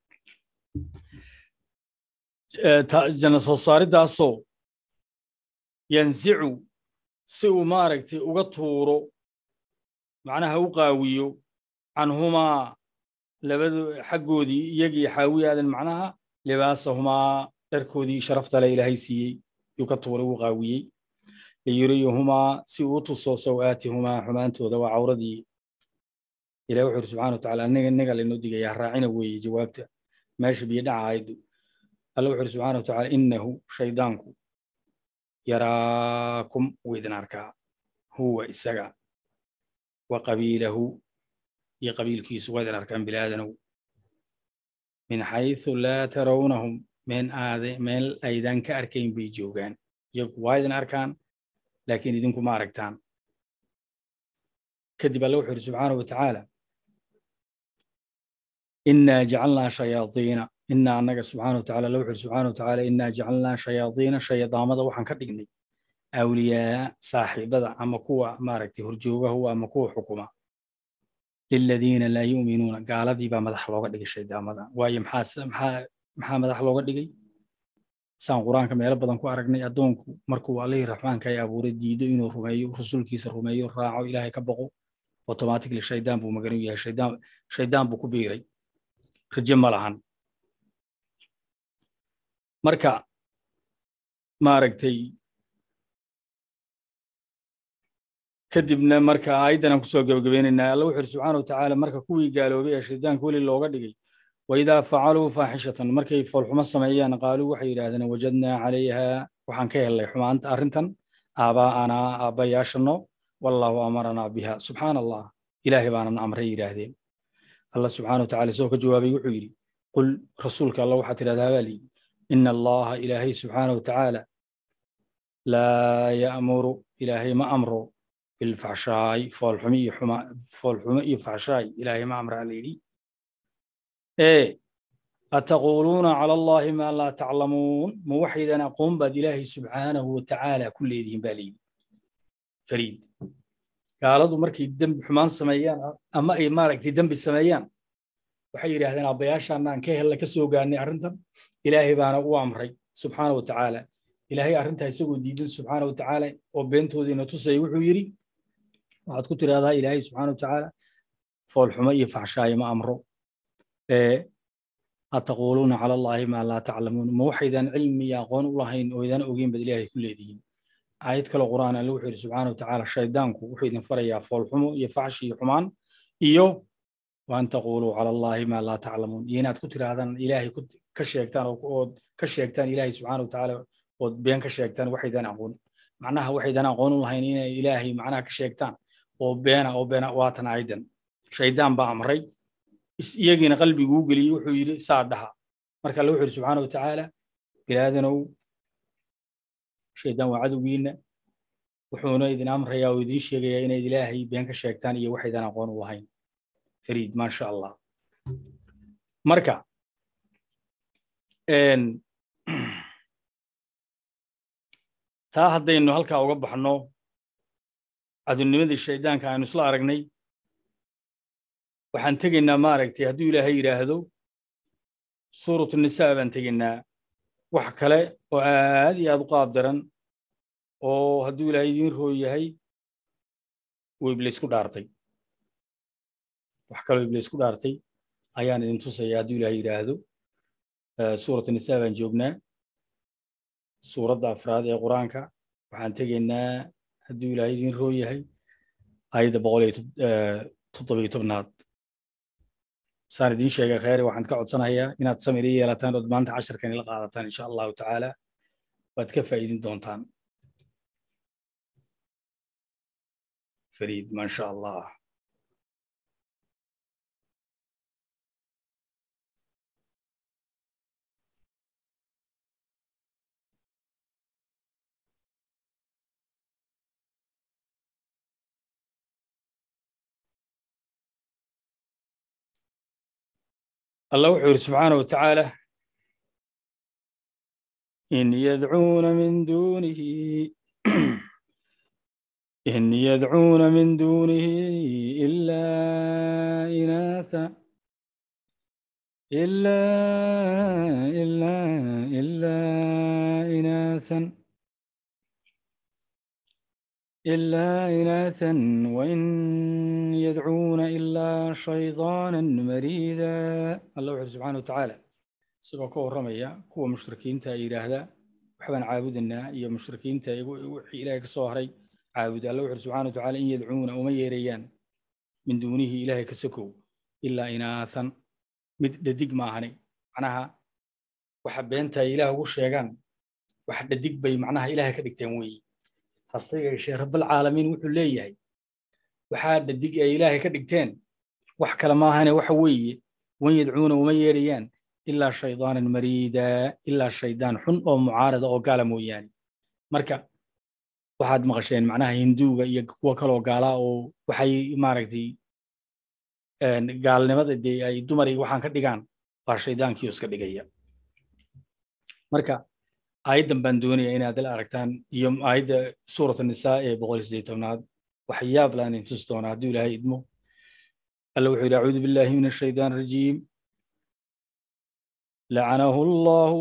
janna soo saaridaasoo ينزعوا سو ماركتي وقطورو معناها وقاويو عنهما لبدو حقودي يجي حاوي هذا معناها لباسهما تركودي شرفت على إلهي سي يقطورو وقاوي ليريهما سوء سوآتهما حمانتو دوا عوردي إلى وحر سبحانه وتعالى نجا نجا لأنه دقي يهرعين وي جوابته ماشي بيدع عايدو الله وحر سبحانه وتعالى إنه شيطانكو يراكم ويدناركا هو إساقا وقبيله يقبيل كيس ويدناركا بلادنو من حيث لا ترونهم من آذي من الأيدان كأركين بيجوغان يقو ويدناركان لكن يدنكو ماركتان كذب الله سبحانه وتعالى إنا جعلنا شياطين إنا أنك سبحانه وتعالى لوح سبحانه وتعالى إنا جعلنا شياطين شيطان ماذا وحن كدقني أولياء صاحب بذا أما كوا ماركتي هرجوه هو أما كوا حكومة للذين لا يؤمنون قال ذي بمدح لوقت دقي الشيطان ماذا واي محاس محا محا مدح لوقت دقي سان قرآن كما يلا بدن كو أرقني أدونكو مركو عليه الرحمن كي أبو رديدو إنو رميو رسول كيس رميو راعو إلهي كبقو أوتوماتيك للشيطان بو مغنو يا شيطان شيطان بو كبيري رجم لهن مركا ماركتي كدبنا مركا أيضا كسو جبجبيننا الله وحر سبحانه وتعالى مركا كوي قالوا بيا شيطان كل اللي وقدقي وإذا فعلوا فاحشة مركا يفعل حمص سمعيان قالوا وحي هذا وجدنا عليها وحن كيه الله حمان أرنتن آباءنا آبا ياشنو والله أمرنا بها سبحان الله إلهي بانا أمري إلهي الله سبحانه وتعالى سوك جوابي وحيري قل رسولك الله وحتى هذا لي إن الله إلهي سبحانه وتعالى لا يأمر إلهي ما أمره بالفحشاء فالحمي حما فالحمي فحشاء إلهي ما أمر عليه إيه أتقولون على الله ما لا تعلمون موحدا قم بد إلهي سبحانه وتعالى كل يدهم بالي فريد قالوا مركي الدم حمان سميان أما أي مارك الدم بالسميان وحير هذين أبياشان أن كيه الله كسوق أني أرنتم إلهي بانا وأمري سبحانه وتعالى إلهي أرنتها يسوق الدين سبحانه وتعالى وبنته ذي نتصي وحيري وعد كنت هذا إلهي سبحانه وتعالى فالحمي فحشاي ما أمره إيه أتقولون على الله ما لا تعلمون موحدا علمي يقون اللهين وإذا أقيم بالله كل دين آيات كلا قرآن اللوحي سبحانه وتعالى شيطانك وحيد فريا فالحمو يفعشي حمان إيوه وأن تقولوا على الله ما لا تعلمون ينات كتر هذا إلهي كت كشيكتان أو كشيكتان إلهي سبحانه وتعالى وبين كشيكتان وحيدا أقول معناها وحيدا أقول اللهين إلهي معناها كشيكتان وبين أو بين واتنا أيضا شيطان بأمري يجينا قلبي جوجل يوحي ساعدها مركا اللوحي سبحانه وتعالى بلادنا شيطان وعدو بينا وحونا إذن أمر يا ودين شيء إن إلهي بينك الشيكتان إيه واحد أنا قانون وهين فريد ما شاء الله مركا إن تا هذا إنه هلك أو قبح إنه عدو النمذ الشيطان كان يصلى رجني وحنتجنا مارك تهدو إلهي رهدو صورة النساء بنتجنا وحكله وهذه أذقاب درن oo haduu ilaahay idin rooyahay way iblis ku dhaartay wax kale iblis ku dhaartay ayaan idin tusaya haduu ilaahay yiraahdo suurada nisaa baan joognaa suurada afraad ee quraanka waxaan tegaynaa haduu ilaahay idin rooyahay ayada boqol iyo toddoba iyo tobnaad saan idin sheegay khayr waxaan ka codsanayaa inaad samir yeelataan oo maanta casharkan ila qaadataan insha Allah taala waad ka faa'iidin doontaan فريد ما شاء الله الله وحده سبحانه وتعالى إن يدعون من دونه إن يدعون من دونه إلا إناثا إلا إلا إلا إناثا إلا إناثا وإن يدعون إلا شيطانا مريدا الله سبحانه وتعالى سبحانه الرمية كوا مشركين تأيير هذا وحبنا عابدنا يا مشركين تأيير إلهي كصهري عابد الله سبحانه وتعالى إن يدعون وما يريان من دونه إلهي كسكو إلا إناثا مددق معهني معناها وحبينتا إله وشيغان وحددق بي معناها إلهي كدقتين وي حصيغي شيء رب العالمين وحو ليهي وحددق إلهي كدقتين وحكا لماهني وحوي وين يدعون وما يريان إلا شيطانا مريدا إلا الشيطان حن أو معارضة أو قال موياني مركا waxaad maqasheen macnaha hinduuga iyo kuwa kale oo gaala oo waxay maaragtay gaalnimada dee ay dumaray waxaan ka dhigaan waa shaydaankii iska dhigaya marka aayaddan baan doonayaa inaad la aragtaan iyo aayadda suurat an-nisaa ee boqol iyo siddeetanaad waxyaab laan intus doonaa hadduu ilaahay idmo alla wuxuu yidhi acuudu billahi min ashaytaan rajiim lacanahu allahu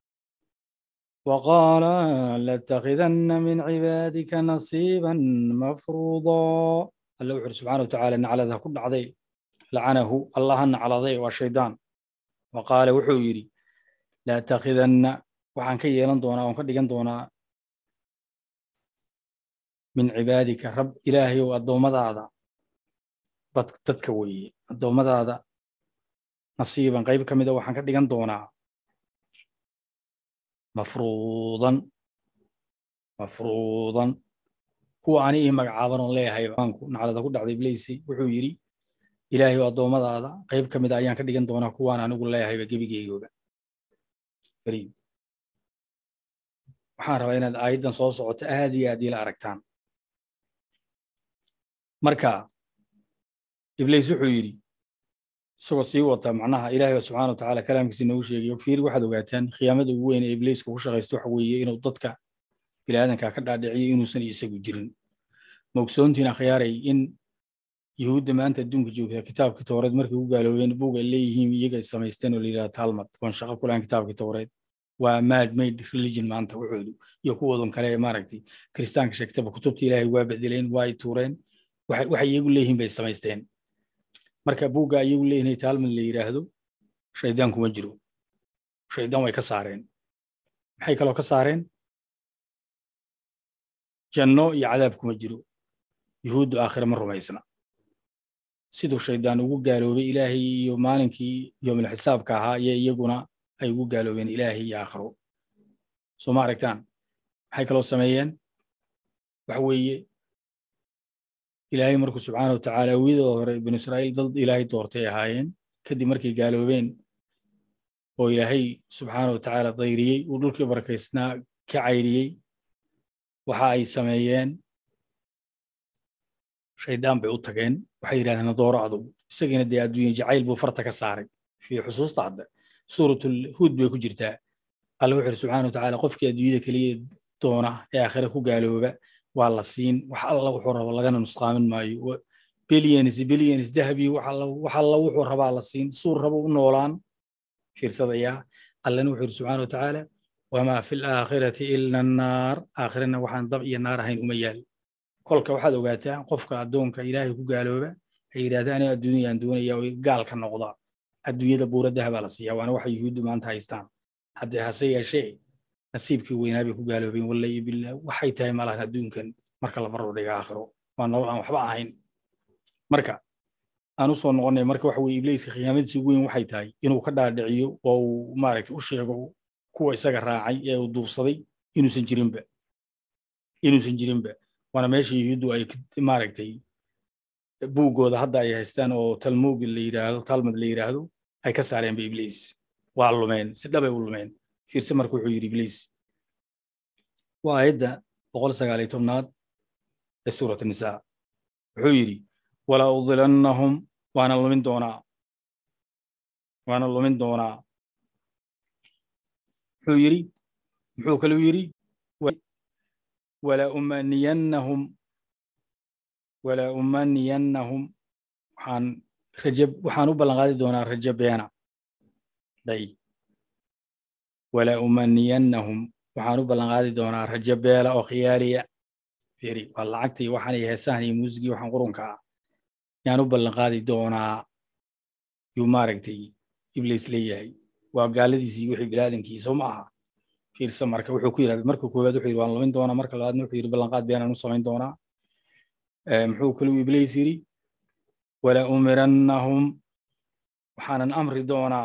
وقال لاتخذن من عبادك نصيبا مفروضا الله وحده سبحانه وتعالى ان على ذا كل عضي لعنه الله ان على ذي والشيطان وقال وحو يري لا تاخذن وحان كي يلان دونا وان كدغان دونا من عبادك رب الهي وادومدادا بد ددك وي ادومدادا نصيبا قيب كميده وحان كدغان دونا مفروضا مفروضا هو أني مقعابن الله هاي بانكو نعلى ذا كل عذاب إبليسي وحويري إلهي وأدوما هذا قيب كم إذا أيان كديجن دونا كوا أنا نقول الله هاي بجيبي جيجوبا فريد وحارة بين أيضا صوص صوت هذه هذه الأركتان مركا إبليس وحويري سوى سيوة معناها إلهي سبحانه وتعالى كلام كسينه وشيء يكفير واحد وقتان خيامة وين إبليس كوش غيستو حويه إنه ضدك إلى هذا كأكد عدعي إنه سني يسوي جرن مقصونتنا خياري إن يهود ما أنت دونك جوه كتاب كتورد مركب قالوا وين بوق اللي هم يجي سميستين ولا تعلمت وانشق كل عن كتاب كتورد وماد ميد ريليجن ما أنت وعدو يقولون كلام ماركتي كريستان كشكتب كتبت إلهي وابدلين واي تورين وحي يقول لهم بس سميستين marka buuga ayagu leeyahay taalman la yiraahdo shaydaan kuma jiro shaydaan way ka saareen maxay kale oo ka saareen janno iyo cadaab kuma jiro yuhuud aakhir ma rumaysna sidoo shaydaan ugu gaaloobay ilaahay iyo maalinkii yoomul xisaabka ahaa iyaguna ay ugu gaaloobeen ilaahay iyo aakhiro soo ma aragtaan maxay kale oo sameeyeen wax weeye إلهي مركو سبحانه وتعالى ويدو بن إسرائيل ضد إلهي دورتي هايين كدي مركي قالوا بين وإلهي سبحانه وتعالى ضيري ودولك بركيسنا كعيري وحاي سميين شيدان بيوتكين وحي لنا دور عضو سجن دي أدوين جعيل بفرتك الصارق في حصوص تعد سورة الهود بيكو جرتا الله سبحانه وتعالى قفك أدوية كلي دونا يا آخرك قالوا بقى والله الصين وحلا وحورة والله جانا نسقامن ماي بليونز بليونز ذهبي وحلا وحلا وحورة بالله الصين صور ربو نولان في رصدية الله نوحي سبحانه وتعالى وما في الآخرة إلا النار آخرنا وحن ضبئي النار هين أميال كل كواحد وقاته قفك عدونك إلهي كقالوا هي راداني الدنيا الدنيا وقال كالنقضاء الدنيا دبورة ذهب على الصيا وأنا وحي يهود ما أنت هايستان حتى هسيا شيء نصيبك وين أبي كقالوا بين والله بالله وحيتها ما لها دون كان مركل برا دقيقة آخره وأنا والله وحبا عين مركا أنا صون غني مركا وحوي إبليس خيامات سوين وحيتها إنه كذا دعيو ومارك وشيء كوي سجر راعي ودوف صدي إنه سنجرين به إنه سنجرين به وأنا ماشي يهدو أي مارك تي بوجو ده هذا يهستان أو تلموج اللي يراهدو تلمد اللي يراهدو هاي كسرين بإبليس والله سدبه والله في سمر كوحير إبليس وأيضا بقول سجالي تمناد سورة النساء حيري ولا أضلنهم وأنا الله من دونا وأنا الله من دونا حيري محوك الويري ولا أمنينهم ولا أمنينهم وحان رجب وحانو بلغادي دونا رجب بيانا داي ولا أمنينهم وحانو بلغادي دونا رجب بيالا أو خيارية فيري والله عكتي وحان يهساني موزقي وحان قرونكا يانو بلغادي دونا يوماركتي إبليس ليهي وقال لي سي وحي بلادن كيسو معها في السمر كوحو كيرا مركو كوباد وحي وان لمن دونا مركو لادن وحي بلغاد بيانا نصمين دونا محو كلو إبليس يري ولا أمرنهم وحان الأمر دونا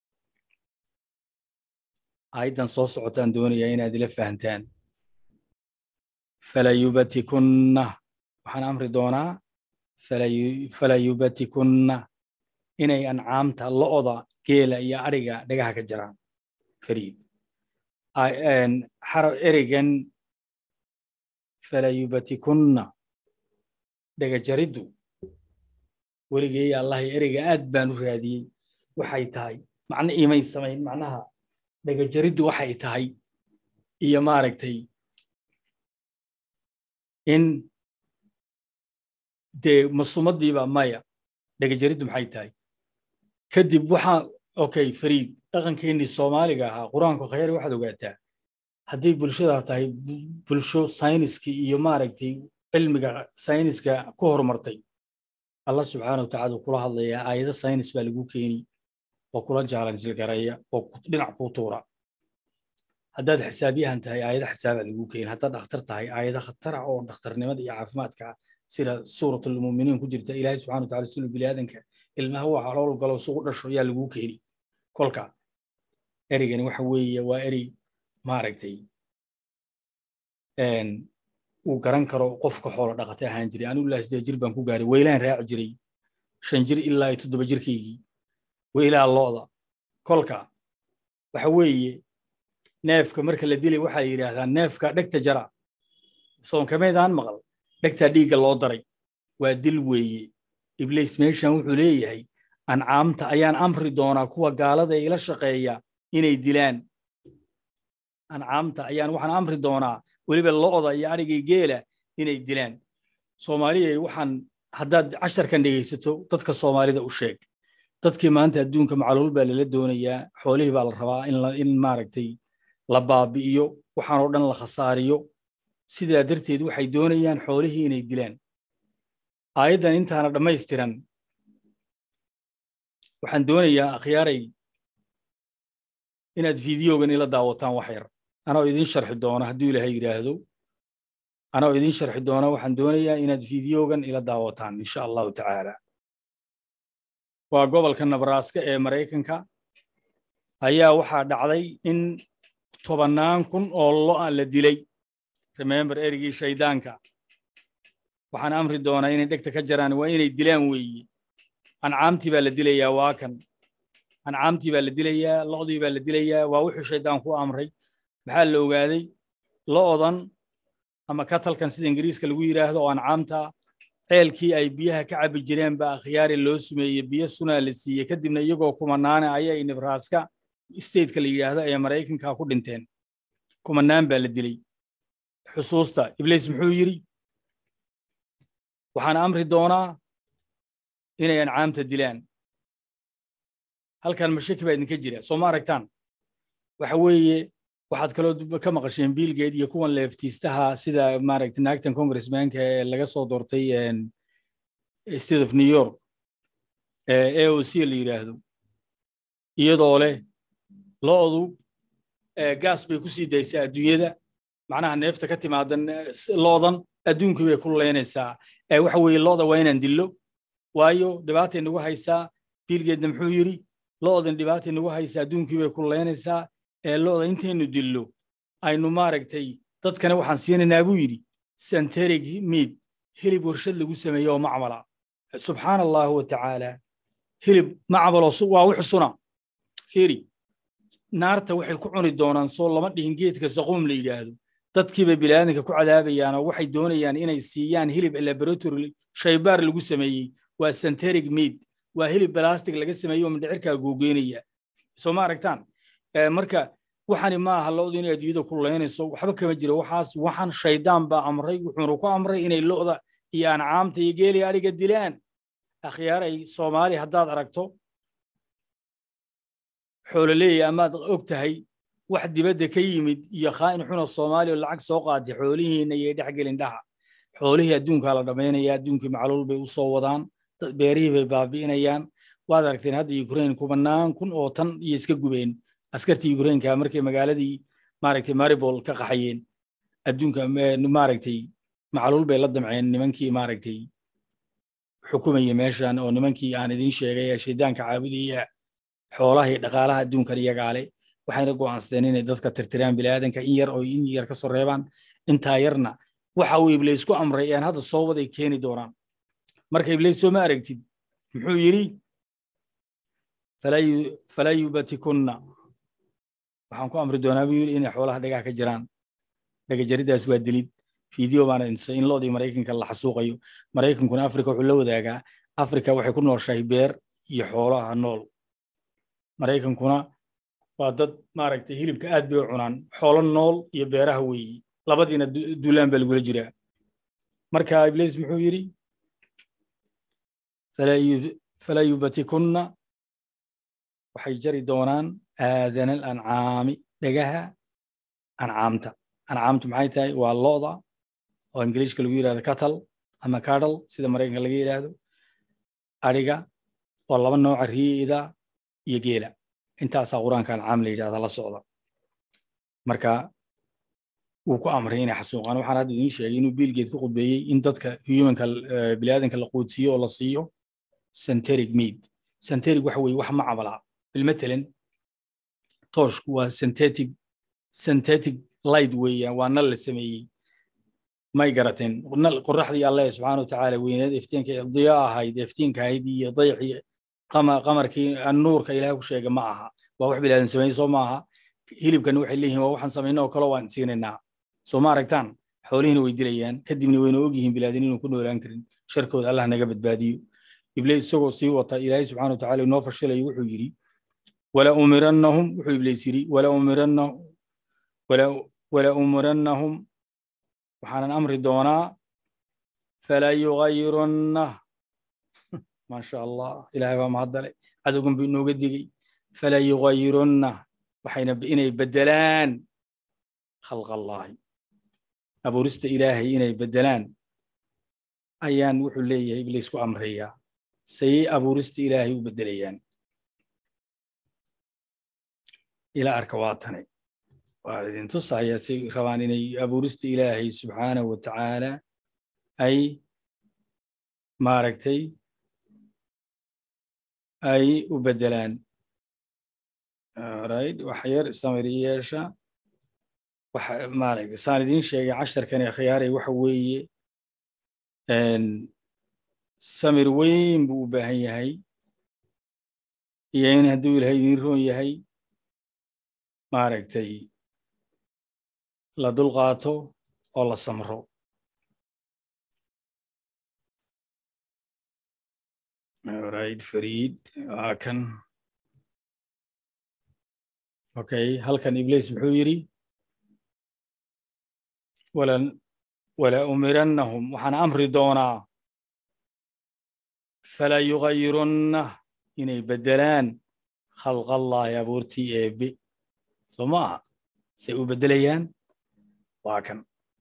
أيضا صوص عتان دوني أين أدلة فهنتان فلا يبتكن وحان أمر دونا فلا ي... فلا يبتكن إني أنعامت اللقضة كيلا يا أريجا دجاها كجران فريد أن حر أريجن فلا يبتكن دجا جردو weligay allah ereyga aad baan u raadiyey waxay tahay macna iimay samayn macnaha dhaga jariddu waxay tahay iyo maaragtay in dee masuumadiiba maya dhaga jariddu maxay tahay kadib waxaa okay fariid dhaqankeennii soomaaliga ahaa qur-aanku khayr waxaad ogaataa haddii bulshada tahay bulsho sayniska iyo maaragtay cilmiga sayniska ku horumartay allah subxaanahu wa tacaala kula hadlayaa aayado saynis baa lagu keeni oo kula jaalanjil garaya oo dhinac kuu tuura haddaad xisaabiyahan tahay aayado xisaaba lagu keeni haddaad dhakhtar tahay aayado khatara oo dhakhtarnimada iyo caafimaadka sida suuratul muuminiin ku jirta ilaahay subxaanahu wa tacaala sulu biniaadanka ilmaha waxa lool galo suuq dhasho ayaa lagu keeni kolka erigani waxa weeye waa eri maaragtay een uu garan karo qofka xoolo dhaqata ahaan jiray anigu ilaa siddeed jir baan ku gaaray weylaan raaci jiray shan jir ilaa toddoba jirkaygii weylaa looda kolka waxa weeye neefka marka la dilay waxaa yidhaahdaa neefka dhegta jara soonkameedaan maqal dhegta dhiigga loo daray waa dil weeye ibliis meeshan wuxuu leeyahay ancaamta ayaan amri doonaa kuwa gaalada ila shaqeeya inay dilaan ancaamta ayaan waxaan amri doonaa weliba lo'da iyo arigay geela inay dilaan soomaaliya waxaan haddaad casharkan dhegaysato dadka soomaalida u sheeg dadkii maanta adduunka macluul baa lala doonayaa xoolihii baa la rabaa in in maaragtay la baabi'iyo waxaan oo dhan la khasaariyo sidaa darteed waxay doonayaan xoolihii inay dilaan aayaddan intaana dhammaystiran waxaan doonayaa akhyaaray inaad fiidiyogan ila daawataan wax yar anoo idin sharxi doona hadduu ilaahay yidhaahdo anoo idin sharxi doona waxaan doonayaa inaad fiidiyogan ila daawataan insha allahu tacaala waa gobolka Nebraska ee Mareykanka ayaa waxaa dhacday in tobannaan kun oo lo' la dilay remember erigii shaydaanka waxaan amri doonaa inay dhegta ka jaraan waa inay dilaan weeye ancaamtii baa la dilayaa waa kan ancaamtii baa la dilayaa lo'dii baa la dilayaa waa wixii shaydaan ku amray maxaa la ogaaday lo'dan ama katalkan sida ingiriiska lagu yiraahdo oo ancaamta ceelkii ay biyaha ka cabi jireen baa akhyaari loo sumeeyey biyo sunaa la siiyey kadibna iyagoo kumanaana ayay Nebraska stateka la yidhaahdo ee Mareykanka ku dhinteen kumanaan baa la dilay xusuusta ibliis muxuu yiri waxaan amri doonaa inay ancaamta dilaan halkan mashaki baa idinka jira soo ma aragtaan waxa weeye waxaad kaloo ka maqasheen biilgeed iyo kuwan leeftiistaha sida maaragtay naagtan congressmanka ee laga soo doortay state of New York ee A O C la yiraahdo iyadoo leh lo'du gas bay ku sii daysaa adduunyada macnaha neefta ka timaadan lo'dan adduunku bay ku leenaysaa ee waxa weeye lo'da waa inaan dillo waayo dhibaatay nagu haysaa biilgeedna muxuu yiri lo'dan dhibaatay nagu haysaa adduunku bay ku leenaysaa ee lo'da intaynu dillo aynu maaragtay dadkana waxaan siinaynaa buu yiri synthetic meat hilib warshad lagu sameeyo oo macmala subxaan allah wa tacaala hilib macmalo waa wix suna fiiri naarta waxay ku cuni doonaan soo lama dhihin geedka saqoom la yiraahdo dadkiiba bilaadanka ku cadaabayaan oo waxay doonayaan inay siiyaan hilib laboratory shaybaar lagu sameeyey waa synthetic meat waa hilib plastic laga sameeyo oo mindhicirka googeynaya soo ma aragtaan marka waxani ma aha lo'du inay adduunyada ku leenayso waxba kama jiro waxaas waxan shaydaan baa amray wuxuu ku amray inay lo'da iyo ancaamta iyo geeli ariga dilaan akhyaaray Soomaali haddaad aragto xoolaleey amaad ogtahay wax dibadda ka yimid iyo khaa'in xun oo Soomaali oo lacag soo qaaday xoolihiina iyo dhaxgelin dhaha xoolihii adduunka la dhameynaya adduunkii macluul bay u soo wadaan beerihii bay baabi'inayaan waad aragteen hadda Ukraine kumanaan kun oo tan iyo iska gubeen askartii Ukraine-ka markay magaaladii maaragtay Mariupol ka qaxayeen adduunka maaragtay macluul bay la damceen nimankii maaragtay xukumayay meeshan oo nimankii aan idin sheegay shaydaanka caabudaya xoolaha iyo dhaqaalaha adduunka iyagaale waxayna go'aansadeen inay dadka tirtiraan bilaadanka in yar oo in yar ka soo reebaan intaa yarna waxa uu ibliis ku amray aan hadda soo waday keeni doonaan marka ibliis soo ma aragtid muxuu yiri falaa yubatikunna waxaan ku amri doonaa buu yiri inay xoolaha dhagaha ka jiraan dhaga jaridaas waa dilid fiideo baan in lo'dii Mareykanka la xasuuqayo Mareykankuna Afrika wuxuu la wadaagaa afrika waxay ku nooshahay beer iyo xoolaha nool maraykankuna waa dad maaragtay hilibka aad bay u cunaan xoolo nool iyo beeraha weeyi labadiina duulaan baa lagula jiraa marka ibliis muxuu yidhi falaa yubatikunna waxay jari doonaan aadana alancaami dhagaha ancaamta ancaamtu maxay tahay waa lo'da oo ingiriiska lagu yidhahdo cattle ama cattle sida maraykanka laga yidhaahdo ariga oo laba nooca riida iyo geela intaasaa quraanka ancaam la yidhahda la socda marka wuu ku amray inay xasuuqaan waxaan hadda idiin sheegay inuu Bill Gates ku qudbeeyey in dadka humanka bini'aadanka la quudsiyo oo la siiyo synthetic meat synthetic waxa weeye wax macabala bilmatalan tooshku waa synthetic synthetic light weeyaan waa nal la sameeyey may garateen qoraxdii Allah subhanahu wa ta'ala weyneed iftiinka diyaa ahayd iftiinka ahayd iyo dayxii qama qamarkii nuurka Ilaahay ku sheegay ma aha waa wax bilaadan sameeyay soo maaha hilibkan waxay leeyihiin waa waxaan sameeynaa oo kale waan siinayna soo ma aragtaan xoolihiina way dilayaan kadibna wayna og yihiin bilaadan inuu ku noolaan karin sharkooda Allah naga badbaadiyo ibliis isagoo sii wata Ilaahay subhanahu wa ta'ala inoo fashilay wuxuu yiri wala umirannahum wuxuu ibliis yiri wala umirannahum wala wala umirannahum waxaan amri doonaa fala yughayirunna ma sha Allah Ilaahay baa mahadale adugun bi inooga digay fala yughayirunna waxayna inay bedelaan khalq Allah abuurista Ilaahay inay bedelaan ayaan wuxuu leeyahay ibliis ku amraya say abuurista Ilaahay u bedelayaan ila arka waatane waa idin tusaya si rabaan inay abuurista Ilaahay subhanahu wa ta'ala ay maaragtay ay u bedelaan right waxyar samariyasha waxa maaragtay saan idin sheegay casharkan ee khiyaaray waxa weeye een samir weyn buu u baahan yahay iyo in hadduu Ilaahay idin roon yahay maaragtay la dulqaato oo la samro right Farid kan okay halkan ibliis muxuu yiri wala wala umirannahum waxaan amri doonaa fala yughayirunna inay bedelaan khalq Allah abuurti eebe soma say u bedelayaan waa kan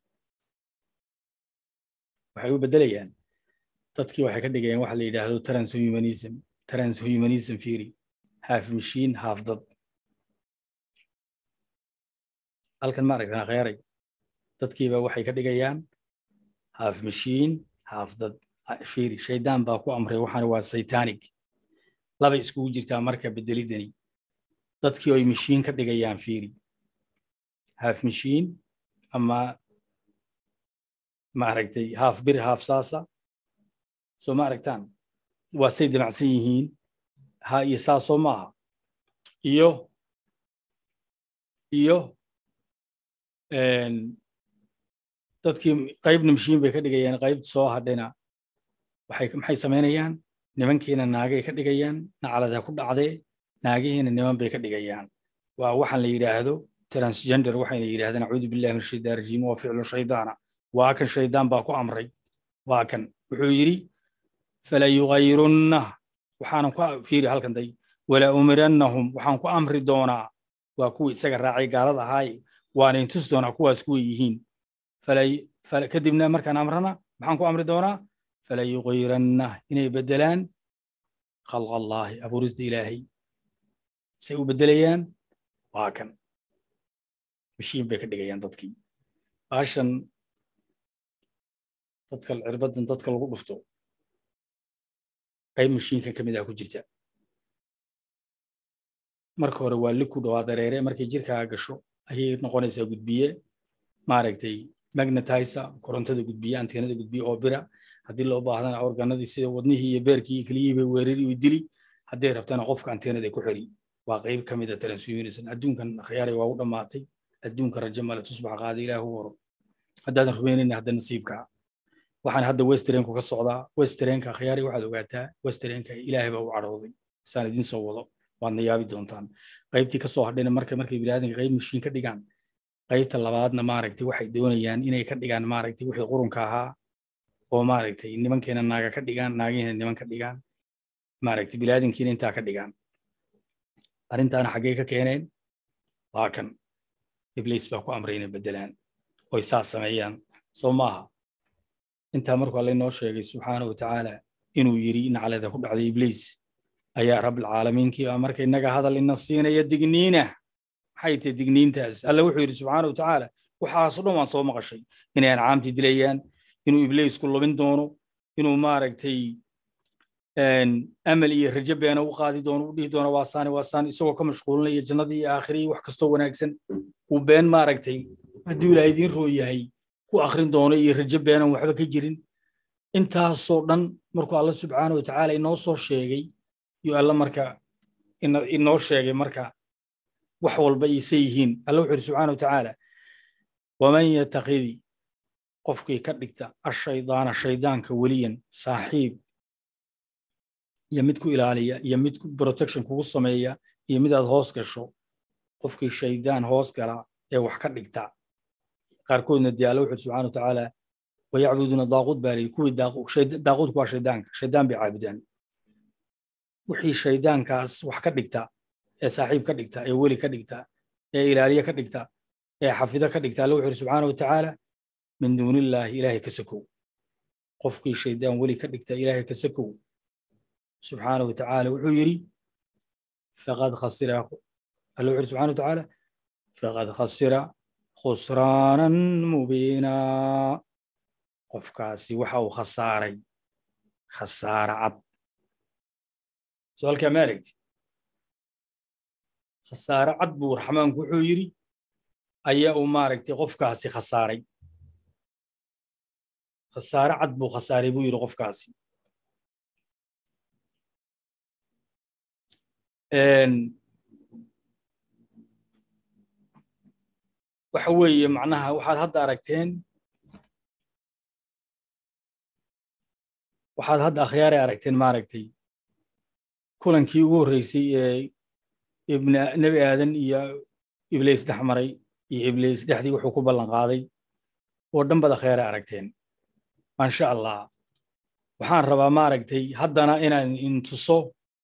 waxay u bedelayaan dadkii waxay ka dhigayaan waxa la yiraahdo transhumanism transhumanism theory half machine half dad halkan ma aragtaa khayray dadkiiba waxay ka dhigayaan half machine half dad theory shaydaan baa ku amray waxaan waa satanic laba isku jirtaa marka bedelidani dadkii ay machine ka dhigayaan theory half machine ama ma aragtay half bir half saasa soo ma aragtaan waa say damacsan yihiin ha iyo saasoo maaha iyo iyo een dadkii qaybna machine bay ka dhigayaan qaybta soo hadhayna waxay maxay sameynayaan nimankiina naagay ka dhigayaan nacalada ku dhacday naagihiina niman bay ka dhigayaan waa waxaan la yiraahdo transgender waxayna yiraahdaan a'uudu billahi minash shaytaanir rajiim wa ficlu shaytaana waa kan shaydaan baa ku amray waa kan wuxuu yiri fala yughayirunna waxaan ku fiiri halkan day wala umirannahum waxaan ku amri doonaa waa kuwa isaga raacay gaalada ahay waan intus doonaa kuwaas ku yihiin fala kadibna markaan amrana waxaan ku amri doonaa fala yughayirunna inay bedelaan khalq Allah abuurista Ilaahay say u bedelayaan waa kan machine bay ka dhigayaan dadkii baashan dadka cirbadan dadka lagu dhufto qayb machine kan kamid ah ku jirta marka hore waa liquid oo dareere markay jirkaaga gasho ayay noqonaysaa gudbiye maaragtay magnetizer korontada gudbiye anteenada gudbiye oo bira haddii loo baahdana organadii sida wadnihii iyo beerkii kaliya bay weerari u dili haddii rabtana qofka anteenada ku xiri waa qayb kamid ah transhumanism adduunkan khiyaaray waa u dhamaatay adduunka rajo male tusbax qaadi Ilaahu waro haddaadan rumeynayna hadda nasiibka waxaan hadda westernku ka socdaa westernka khiyaari waxaad ogaataa westernka ilaahay baa u cadhooday saan idin soo wado waadna yaabi doontaan qaybtii ka soo hadhayna marka markay bini'aadanka qayb mashiin ka dhigaan qaybta labaadna maaragtay waxay doonayaan inay ka dhigaan maaragtay wixii qurunka ahaa oo maaragtay nimankeena naaga ka dhigaan naagihiina niman ka dhigaan maaragtay bini'aadankiina intaa ka dhigaan arrintaana xaggee ka keeneen waa kan ibliis baa ku amray inay bedelaan oy saas sameeyaan soo maaha intaa markuu alle inoo sheegay subxaanahu watacaala inuu yidhi naclada ku dhacday ibliis ayaa rabbilcaalamiinkii baa marka innaga hadal ina siinaya digniina maxay tahay digniintaas alle wuxuu yidhi subxaanahu watacaala waxaasoo dhan waan soo maqashay inay ancaamtii dilayaan inuu ibliisku lubin doono inuu maaragtay amal iyo rajo beena u qaadi doono u dhihi doono waasaani waasaani isagoo ka mashquulinaya jannadii iyo aakhirihii wax kastoo wanaagsan uu been maaragtay hadduu ilaahay idiin roo yahay ku akhrin doono iyo rajo beenan waxba ka jirin intaasoo dhan markuu alla subxaanahu watacaala inoo soo sheegay iyo alla marka inoo sheegay marka wax walba iise yihiin alla wuxuu yidhi subxaanahu watacaala waman yatakidi qofkii ka dhigta ashaydaana shaydaanka weliyan saaxiib iyo mid ku ilaaliya iyo mid protection kugu sameeya iyo mid aad hoos gasho qofkii shaydaan hoos gala ee wax ka dhigta qaarkoodna dee alla wuxuu subxaanahu watacaala wayacbuduuna daaquud baa leeyi kuwii daaquudku waa shaydaanka shaydaan bay caabudaan wixii shaydaankaas wax ka dhigta ee saaxiib ka dhigta ee weli ka dhigta ee ilaaliye ka dhigta ee xafido ka dhigta alla wuxuu yidhi subxaanahu watacaala min duunillaahi ilaahay ka sakow qofkii shaydaan weli ka dhigta ilaahay ka sakow subxaanahu watacaala wuxuu yidhi faqad khasira alla wuxuu yidhi subxaanahu watacaala faqad khasira khusraanan mubiinaa qofkaasi waxa uu khasaaray khasaara cad su'aalka ma aragti khasaara cad buu raxmaanku wuxuu yidhi ayaa uu maaragtay qofkaasi khasaaray khasaara cad buu khasaaray buu yidhi qofkaasi waxa weeye macnaha waxaad hadda aragteen waxaad hadda akhyaaray aragteen maaragtay kulankii ugu horreysay ee ibna nebi aadan iyo ibliis dhex maray iyo ibliis dhexdii wuxuu ku ballan qaaday oo dhan bad akhyaaray aragteen maasha allah waxaan rabaa maaragtay haddana inaan intuso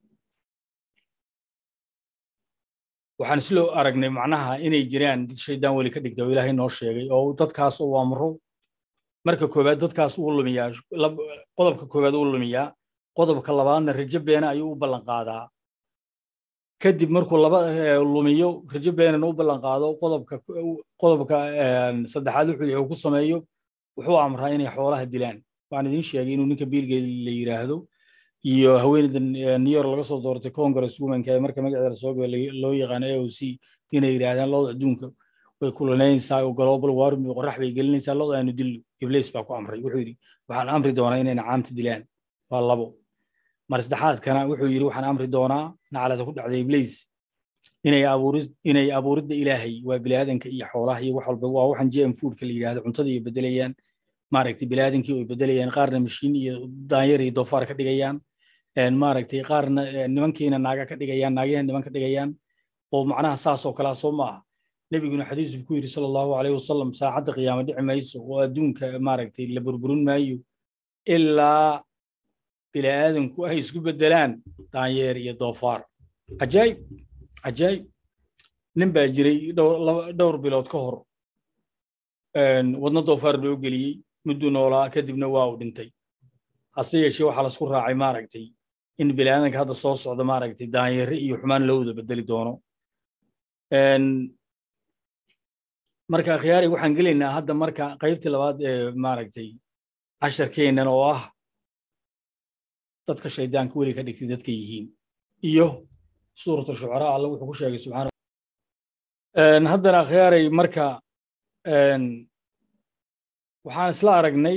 waxaan isla aragnay macnaha inay jiraan dad shaydaan weli ka dhigta oo ilaahay noo sheegay oo dadkaas uu amro marka koowaad dadkaas uu lumiyaa qodobka koowaad uu lumiyaa qodobka labaadna rajo beena ayuu u ballan qaadaa kadib markuu laba lumiyo rajo beenana u ballan qaado qodobka qodobka saddexaad wuxuu yahay ku sameeyo wuxuu amraa inay xoolaha dilaan waxaan idiin sheegay inuu ninka biilgeed la yiraahdo iyo haweeneyda New York laga soo doortay Congress womanka marka magaceeda soo loo yaqaan A O C inay yiraahdaan loo adduunka way kulanaysaa oo global warming qorax bay gelinaysaa loo aanu dilo ibliis baa ku amray wuxuu yiri waxaan amri doonaa inay nacaamta dilaan waa labo mar saddexaad kana wuxuu yiri waxaan amri doonaa nacalada ku dhacday ibliis inay abuuris inay abuuridda ilaahay waa bilaadanka iyo xoolaha iyo wax walba waa waxan G M food ka la yiraahdo cuntada iyo bedelayaan maaragtay bilaadankii oo bedelayaan qaarna mashiin iyo daanyar iyo doofaar ka dhigayaan een maaragtay qaarna nimankiina naaga ka dhigayaan naagayaan niman ka dhigayaan oo macnaha saas oo kala soo ma nabiguna xadiis ku yiri sallallahu alayhi wasallam saacada qiyaamada dhici mayso oo adduunka maaragtay la burburin maayo ilaa bilaadanku ay isku bedelaan daanyeer iyo doofaar ajaayib ajaayib nin baa jiray dhowr bilood ka hor een wadna doofaar loo geliyay muddo noolaa kadibna waa uu dhintay hase yeeshee waxaa la isku raacay maaragtay in bilaadanka hadda soo socda maaragtay daanyeer iyo xumaan loo wada bedeli doono een marka khiyaari waxaan gelaynaa hadda marka qaybtii labaad ee maaragtay casharkeenan oo ah dadka shaydaanka weli ka dhigtay dadka yihiin iyo suuratu shucaraa alla wuxuu ku sheegay subxaanahu een haddana khiyaaray marka een waxaan isla aragnay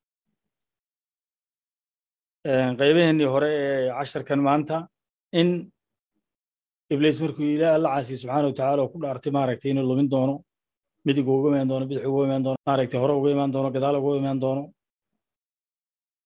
een qaybaheenii hore ee casharkan maanta in ibliis markuu ilaahay alla caasiyo subxaanahu watacaala oo ku dhaartay maaragtay inuu lumin doono midig uga imaan doono bidix uga imaan doono maaragtay hore uga imaan doono gadaal uga imaan doono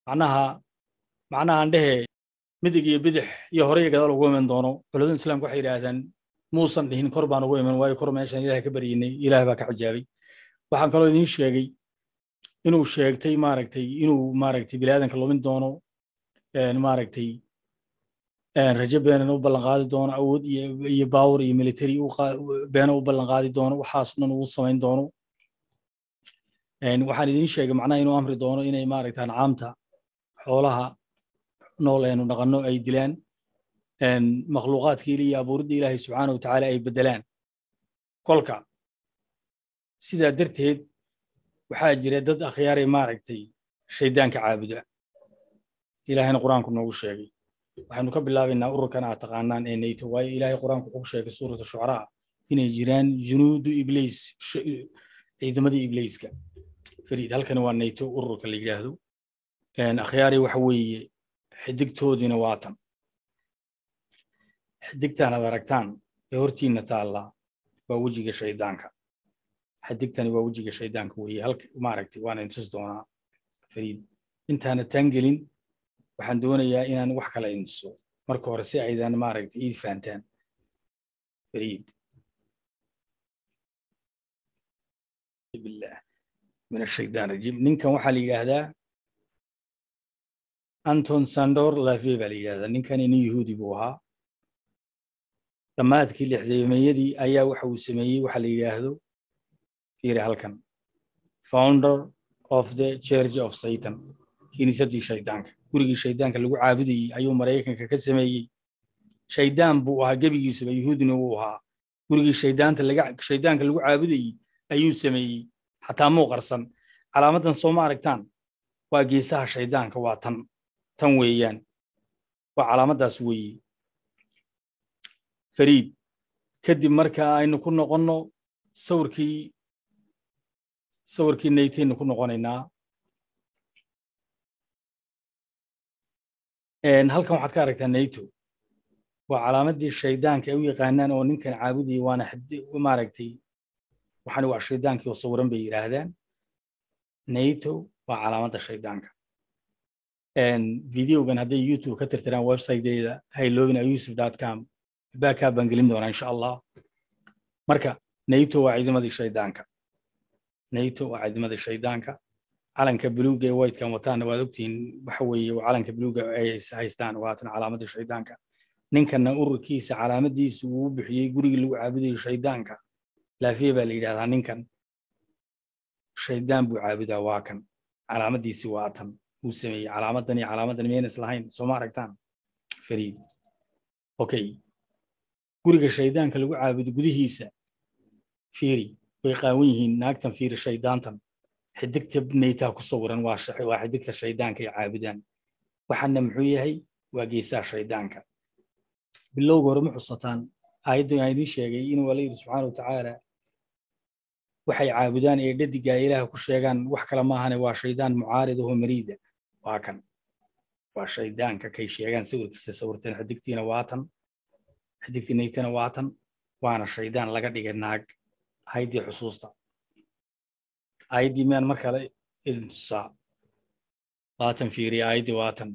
macnaha macnaha aan dhehe midig iyo bidix iyo hore iyo gadaal ugu iman doono culimada islaamku waxay yiraahdaan muusan dhihin kor baan ugu iman waayo kor meeshan ilaahay ka baryinay ilaahay baa ka xijaabay waxaan kaloo idin sheegay inuu sheegtay maaragtay inuu maaragtay bilaadanka lumin doono een maaragtay een rajo beenan u ballan qaadi doono awood iyo iyo power iyo military u been u ballan qaadi doono waxaas dhan uu sameyn doono een waxaan idin sheegay macnaha inuu amri doono inay maaragtay caamta xoolaha nool ee dhaqano ay dilaan een makhluuqaadkii iyo abuuridda ilaahay subxaanahu wa tacaala ay bedelaan kolka sidaa darteed waxaa jira dad akhyaaray maaragtay shaydaanka caabuda ilaahayna quraanku noogu sheegay waxaanu ka bilaabaynaa ururkan aad taqaanaan ee NATO waayo ilaahay quraanku wuxuu sheegay suurada shucaraa inay jiraan junuudu ibliis ciidamadii ibliiska fariid halkan waa NATO ururka la yiraahdo een akhyaaray waxa weeye xidigtoodina waa tan xidigtaan aad aragtaan ee hortiina taala waa wajiga shaydaanka xidigtani waa wajiga shaydaanka weeye halka maaragtay waan intus doonaa fariid intaana tangelin waxaan doonayaa inaan wax kala intuso marka hore si aydan maaragtay ii faantaan fariid billah min ash-shaydaan rajim ninkan waxa la yiraahdaa Anton Sandor Lavey baa la yiraahdaa ninkan inuu yahuudi buu ahaa dhammaadkii lixdameeyadii ayaa waxa uu sameeyay waxa la yiraahdo fiiri halkan founder of the Church of Satan kiniisadii shaydaanka gurigii shaydaanka lagu caabudayay ayuu Mareykanka ka sameeyay shaydaan buu ahaa gabigiisuba yahuudina uu ahaa gurigii shaydaanta laga shaydaanka lagu caabudayay ayuu sameeyay xataa muu qarsan calaamadan soo ma aragtaan waa geesaha shaydaanka waa tan tan weeyaan waa calaamadaas weeye fariid kadib marka aynu ku noqono sawirkii sawirkii nayteen ku noqonaynaa een halkan waxaad ka aragtaa NATO waa calaamadii shaydaanka ay u yaqaanaan oo ninkan caabudiyay waana maaragtay waxaan waa shaydaankii oo sawiran bay yiraahdaan NATO waa calaamadda shaydaanka een videogan haday YouTube ka tirtiraan website-deeda hayloobina yusuf dot com backup baan gelin doonaa insha Allah marka NATO waa ciidamadii shaydaanka NATO waa ciidamadii shaydaanka calanka buluuga ee white kan wataan waad ogtiin waxa weeye calanka buluuga ay haystaan waa tan calaamadii shaydaanka ninkana ururkiisa calaamadiisu uu bixiyay gurigii lagu caabudayay shaydaanka Lavey baa la yiraahdaa ninkan shaydaan buu caabudaa waa kan calaamadiisu waa tan uu sameeyay calaamadan iyo calaamadan meen islahayn soo ma aragtaan fariid okay guriga shaydaanka lagu caabudo gudihiisa fiiri way qaawan yihiin naagtan fiiri shaydaantan xidigta nayta ku sawiran waa shaxay waa xidigta shaydaanka ay caabudaan waxana muxuu yahay waa geesaha shaydaanka bilowga hore ma xusataan aayadda ay idin sheegay inuu Ilaahay subhanahu wa ta'ala waxay caabudaan ee dhadiga Ilaahay ku sheegaan wax kala ma ahane waa shaydaan mucaarid oo mariida waa kan waa shaydaanka kay sheegaan sawirkiisa sawirtan xidigtiina waa tan xidigtiina naytana waa tan waana shaydaan laga dhigay naag haydii xusuusta aydii maan markale idin tusaa waatan fiiri aydii waatan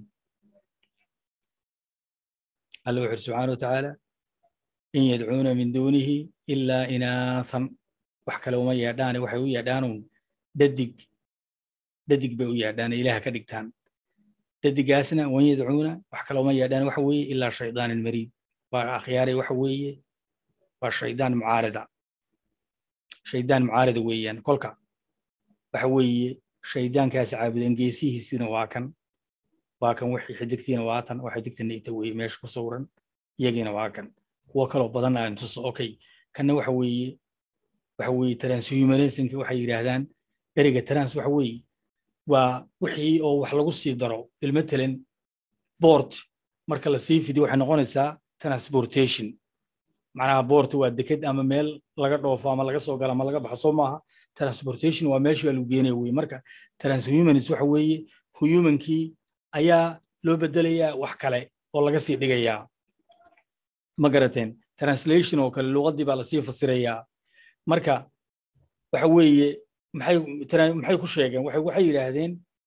Allah subhanahu wa ta'ala in yad'una min dunihi illa inathan wax kale uma yeedhaan waxay u yeedhaan dadig dadig bay u yeedhaan ilaaha ka dhigtaan dadigaasna wan yad'una wax kale uma yeedhaan waxa weeye illa shaydaan mariid waa akhyaaray waxa weeye waa shaydaan mucaarida shaydaan mucaarida weeyaan kolka waxa weeye shaydaankaas caabudan geesihiisina waa kan waa kan wixii xidigtiina waa tan waxa xidigtana inta weeye meesha ku sawiran iyagina waa kan kuwa kale badan aan tuso okay kana waxa weeye waxa weeye transhumanism waxay yiraahdaan eriga trans waxa weeye waa wixii oo wax lagu sii daro ilmatalan board marka la sii fidiyo waxay noqonaysaa transportation macnaha board waa deked ama meel laga dhoofo ama laga soo galo ama laga baxo maaha transportation waa meesha lagu geenayo weey marka transhumanism waxa weeye humankii ayaa loo bedelayaa wax kale oo laga sii dhigayaa ma garateen translation oo kale luqadii baa la sii fasirayaa marka waxa weeye maxay maxay ku sheegeen waxay waxay yiraahdeen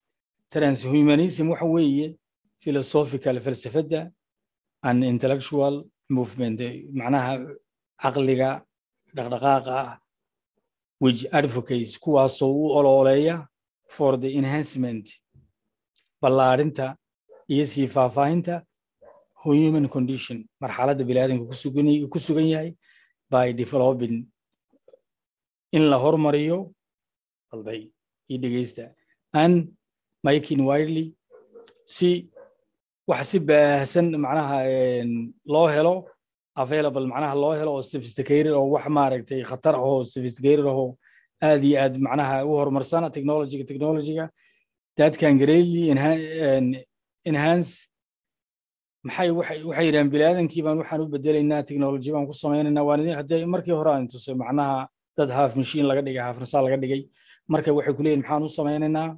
transhumanism waxa weeye philosophical falsafada and intellectual movement macnaha aqliga dhaqdhaqaaqa which advocates kuwaasoo u ololeeya for the enhancement ballaarinta iyo sii faahfaahinta human condition marxaladda bini'aadamka ku sugan yahay by developing in la hormariyo qalday iyo dhegeysta and making widely si wax si baahsan macnaha loo helo available macnaha loo helo oo sophisticated oo wax maaragtay khatar ah oo sophisticated ah oo aad iyo aad macnaha u horumarsana technology technology that can greatly enhance maxay waxay waxay yiraahdeen bini'aadamkii baan waxaan u bedelaynaa technology baan ku sameeynaa waan hadii markii hore aan tusay macnaha dad half machine laga dhigay half rasaal laga dhigay marka waxay ku leeyihiin maxaan u sameeynaa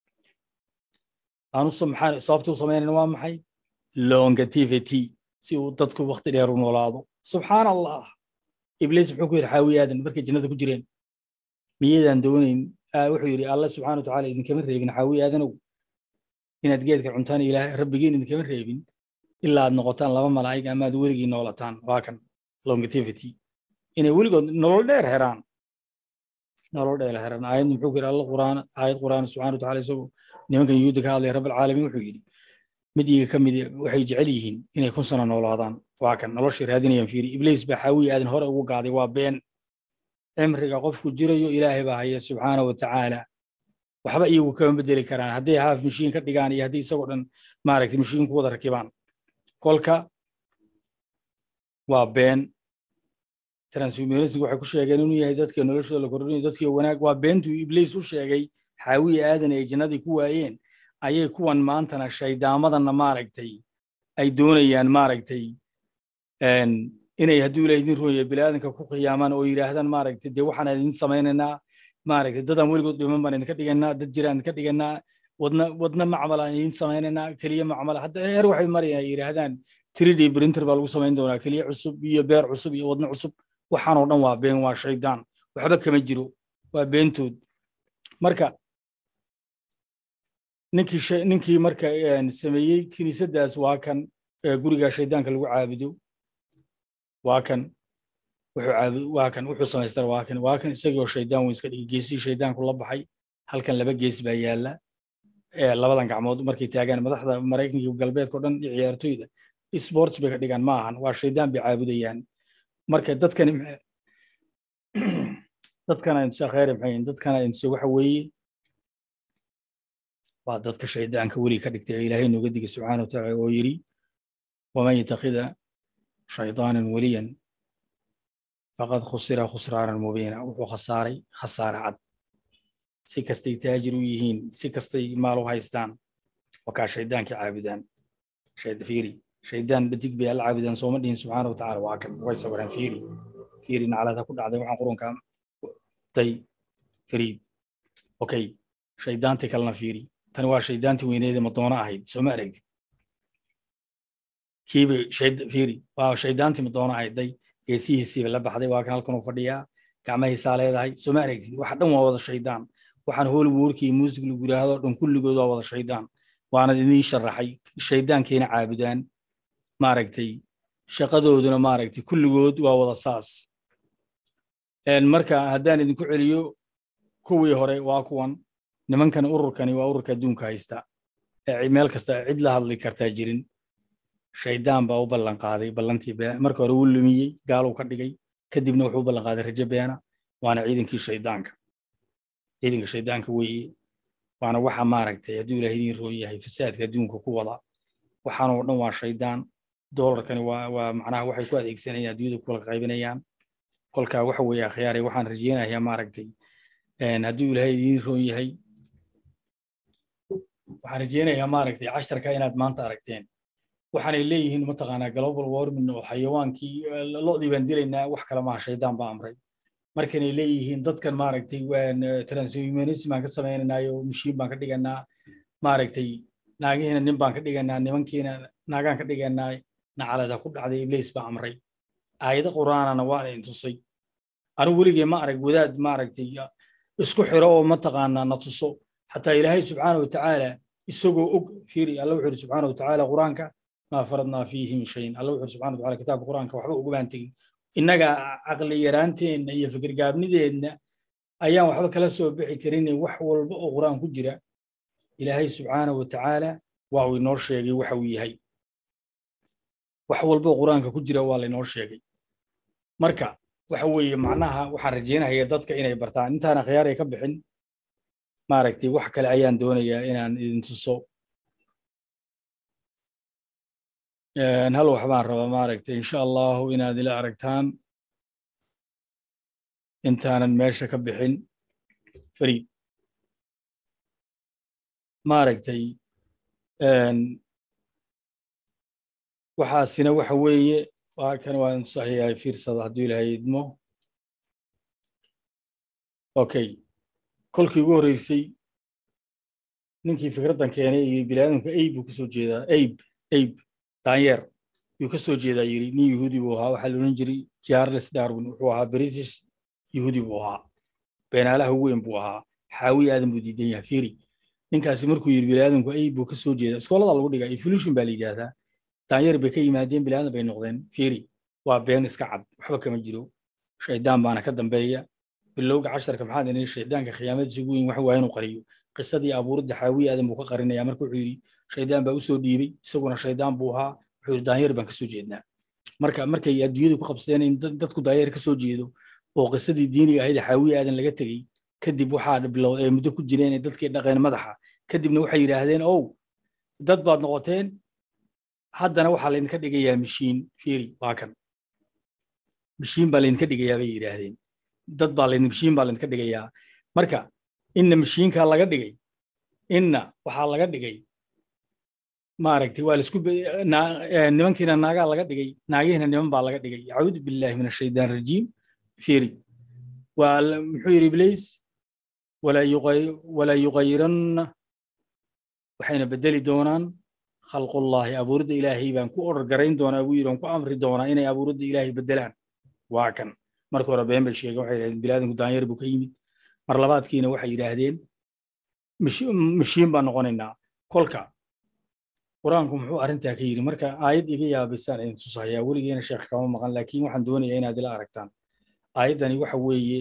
aanu maxaan sababtu u sameeynaa waa maxay longevity si uu dadku waqti dheer u noolaado subhanallah iblis wuxuu ku yiri xaawiyaadan markay jannada ku jireen miyadan doonayn wuxuu yiri Allah subhanahu wa ta'ala idin kama reebin xaawiyaadan inaad geedka cuntaan ilaahay rabbigiin idin kama reebin ilaa aad noqotaan laba malaa'ig ama aad weligiin noolataan waa kan longevity inay weligood nolol dheer heraan nolol dheer heraan ayad muxuu ku yiri Allah quraan ayad quraan subhanahu wa ta'ala isagoo nimankan yuhuudda ka hadlay rabbil caalamiin wuxuu yiri mid iyaga ka mid waxay jecel yihiin inay kun sano noolaadaan waa kan nolosha raadinayaan fiiri iblis baa xaawiye aadan hore ugu gaaday waa been cimriga qofku jirayo ilaahay baa haya subhanahu wa ta'ala waxba iyagu kama bedeli karaan haddii half machine ka dhigaan iyo haddii isagoo dhan maaragtay machine ku wada rakibaan kolka waa been transhumanism waxay ku sheegeen inuu yahay dadka noloshooda la kordhinayo dadkii wanaag waa beentu iblis u sheegay xaawiye aadan ay jannadii ku waayeen ayay kuwan maantana shaydaamadanna maaragtay ay doonayaan maaragtay een inay hadduu leeyihiin rooyay bini'aadamka ku qiyaamaan oo yiraahdaan maaragtay de waxaan idin sameeynaa maaragtay dadaan weligood dhiman baan idinka dhiganaa dad jiraan idinka dhiganaa wadna wadna macmal aan idin sameeynaa kaliya macmal hadda heer waxay marayaan yiraahdaan three D printer baa lagu sameyn doonaa kaliya cusub iyo beer cusub iyo wadna cusub waxaan oo dhan waa been waa shaydaan waxba kama jiro waa beentood marka ninkii ninkii marka sameeyay kiniisadaas waa kan guriga shaydaanka lagu caabudo waa kan wuxuu caabudo waa kan wuxuu sameystar waa kan waa kan isagoo shaydaan weyn iska dhigay geesi shaydaanku la baxay halkan laba gees baa yaala ee labadan gacmood markay taagaan madaxda Mareykanka iyo galbeedka oo dhan ciyaartoyda sports bay ka dhigaan ma ahan waa shaydaan bay caabudayaan marka dadkan dadkan ay soo khayr maxay dadkan ay soo waxa weeye waa dadka shaydaanka weli ka dhigtay ilaahay nooga digay subhanahu wa ta'ala oo yiri waman yataqida shaydaanan waliyan faqad khusira khusraanan mubiina wuxuu khasaaray khasaara cad si kastay taajir u yihiin si kastay maal u haystaan wakaa shaydaanka caabudaan shaydaan fiiri shaydaan dhadig bay la caabudaan soo ma dhihin subhanahu wa ta'ala waa kan way sawaran fiiri fiiri nacalada ku dhacday waxaan quranka tay fariid okay shaydaanti kalena fiiri tan waa shaydaanti weyneed ma doona ahayd soo ma aragtid kiiba shayd fiiri waa shaydaanti ma doona ahayd day geesihiisa la baxday waa kan halkan u fadhiyaa gacmahiisa leedahay soo ma aragtid waxa dhan waa wada shaydaan waxaan Hollywoodkii music lagu yiraahdo dhan kulligood waa wada shaydaan waana idin sharaxay shaydaankina caabudaan ma aragtay shaqadooduna ma aragtay kulligood waa wada saas een marka haddaan idin ku celiyo kuwii hore waa kuwan nimankan ururkani waa ururka adduunka haysta ee meel kasta cid la hadli kartaa jirin shaydaan baa u ballan qaaday ballantii marka hore uu lumiyay gaal uu ka dhigay kadibna wuxuu ballan qaaday rajo beena waana ciidankii shaydaanka ciidanka shaydaanka weeye waana waxa maaragtay hadduu ilaahay idin roo yahay fasaadka adduunka ku wada waxaan oo dhan waa shaydaan doolarkani waa waa macnaha waxay ku adeegsanayaan adduunyada ku kala qaybinayaan kolka waxa weeye akhyaaray waxaan rajeynayaa maaragtay een hadduu ilaahay idin roo yahay waxaan rajeynayaa maaragtay casharka inaad maanta aragteen waxaanay leeyihiin mataqaanaa global warming oo xayawaankii lo'dii baan dilaynaa wax kale ma shaydaan baa amray markanay leeyihiin dadkan maaragtay waan transhumanism aan ka sameynaayo machine baan ka dhiganaa maaragtay naagihiina nin baan ka dhiganaa nimankiina naagaan ka dhiganaa nacalada ku dhacday iblis baa amray aayada quraanana waa in tusay anigu weligii ma arag wadaad maaragtay isku xiro oo mataqaanaa na tuso حتى إلهي سبحانه وتعالى isagoo og fiiri alla wuxuu subxaanahu wa tacaala quraanka ma faradnaa fiihi min shayin alla wuxuu subxaanahu wa tacaala kitaabka quraanka waxba uga baan tegin innaga aqli yaraanteenna iyo fikir gaabnideedna ayaan waxba kala soo bixi karin wax walba oo quraan ku jira ilaahay subxaanahu wa tacaala waa uu inoo sheegay waxa uu yahay wax walba oo quraanka ku jira waa la inoo sheegay marka waxa weeye macnaha waxaan rajeynayaa dadka inay bartaan intaan khiyaar ay ka bixin maaragtay wax kale ayaan doonayaa inaan idin tuso een hal wax baan rabaa maaragtay insha Allah inaad ila aragtaan intaanan meesha ka bixin fariid maaragtay een waxaasina waxa weeye waa kan waan saxiixay fiirsada haddii ilaahay idmo okay kolkii ugu horeysay ninkii fikraddan keenay iyo bilaadanka ayb uu ka soo jeedaa ayb ayb daanyeer yuu ka soo jeedaa yiri nin yahuudi buu ahaa waxaa la oran jiray Charles Darwin wuxuu ahaa British yahuudi buu ahaa beenaalaha weyn buu ahaa xaawi aadan buu diidan yahay fiiri ninkaasi markuu yiri bilaadanku ayb buu ka soo jeedaa iskoolada lagu dhigaa evolution baa la yiraahdaa daanyeer bay ka yimaadeen bilaadan bay noqdeen fiiri waa been iska cad waxba kama jiro shaydaan baana ka dambeeya bilowga casharka maxaa inay shaydaanka khiyaamadiisa ugu weyn wax waa inuu qariyo qisadii abuuridda xaawi aadan buu ka qarinayaa markuu wuxuu yiri shaydaan baa u soo dhiibay isaguna shaydaan buu ahaa wuxuu daanyeer baan ka soo jeednaa marka markay adduunyada ku qabsadeen in dadku daanyeer ka soo jeedo oo qisadii diiniga ahayd xaawi aadan laga tagay kadib waxaa bilowday muddo ku jireen dadkii dhaqeen madaxa kadibna waxay yiraahdeen oo dad baad noqoteen haddana waxaa la idinka dhigayaa mishiin fiiri waa kan mishiin baa la idinka dhigayaa bay yiraahdeen dad baa la idin mishiin baa la idinka dhigayaa marka inna mishiinka laga dhigay inna waxaa laga dhigay maaragtay waa la isku nimankiina naagaa laga dhigay naagihiina niman baa laga dhigay acuudu billaahi min ashaytaan rajiim fiiri waa muxuu yiri iblis walaa yuqay walaa yuqayiranna waxayna bedeli doonaan khalqullaahi abuuridda ilaahay baan ku order garayn doonaa buu yiri aan ku amri doonaa inay abuuridda ilaahay bedelaan waa kan marka hore been bay sheegeen waxay yiraahdeen bilaadanku daanyeer buu ka yimid mar labaadkiina waxay yiraahdeen mishiin baan noqonaynaa kolka quraanku muxuu arintaa ka yiri marka aayad iga yaabisaan in tusayaa weligeena sheekh kama maqan laakiin waxaan doonayaa inaad ila aragtaan aayadani waxa weeye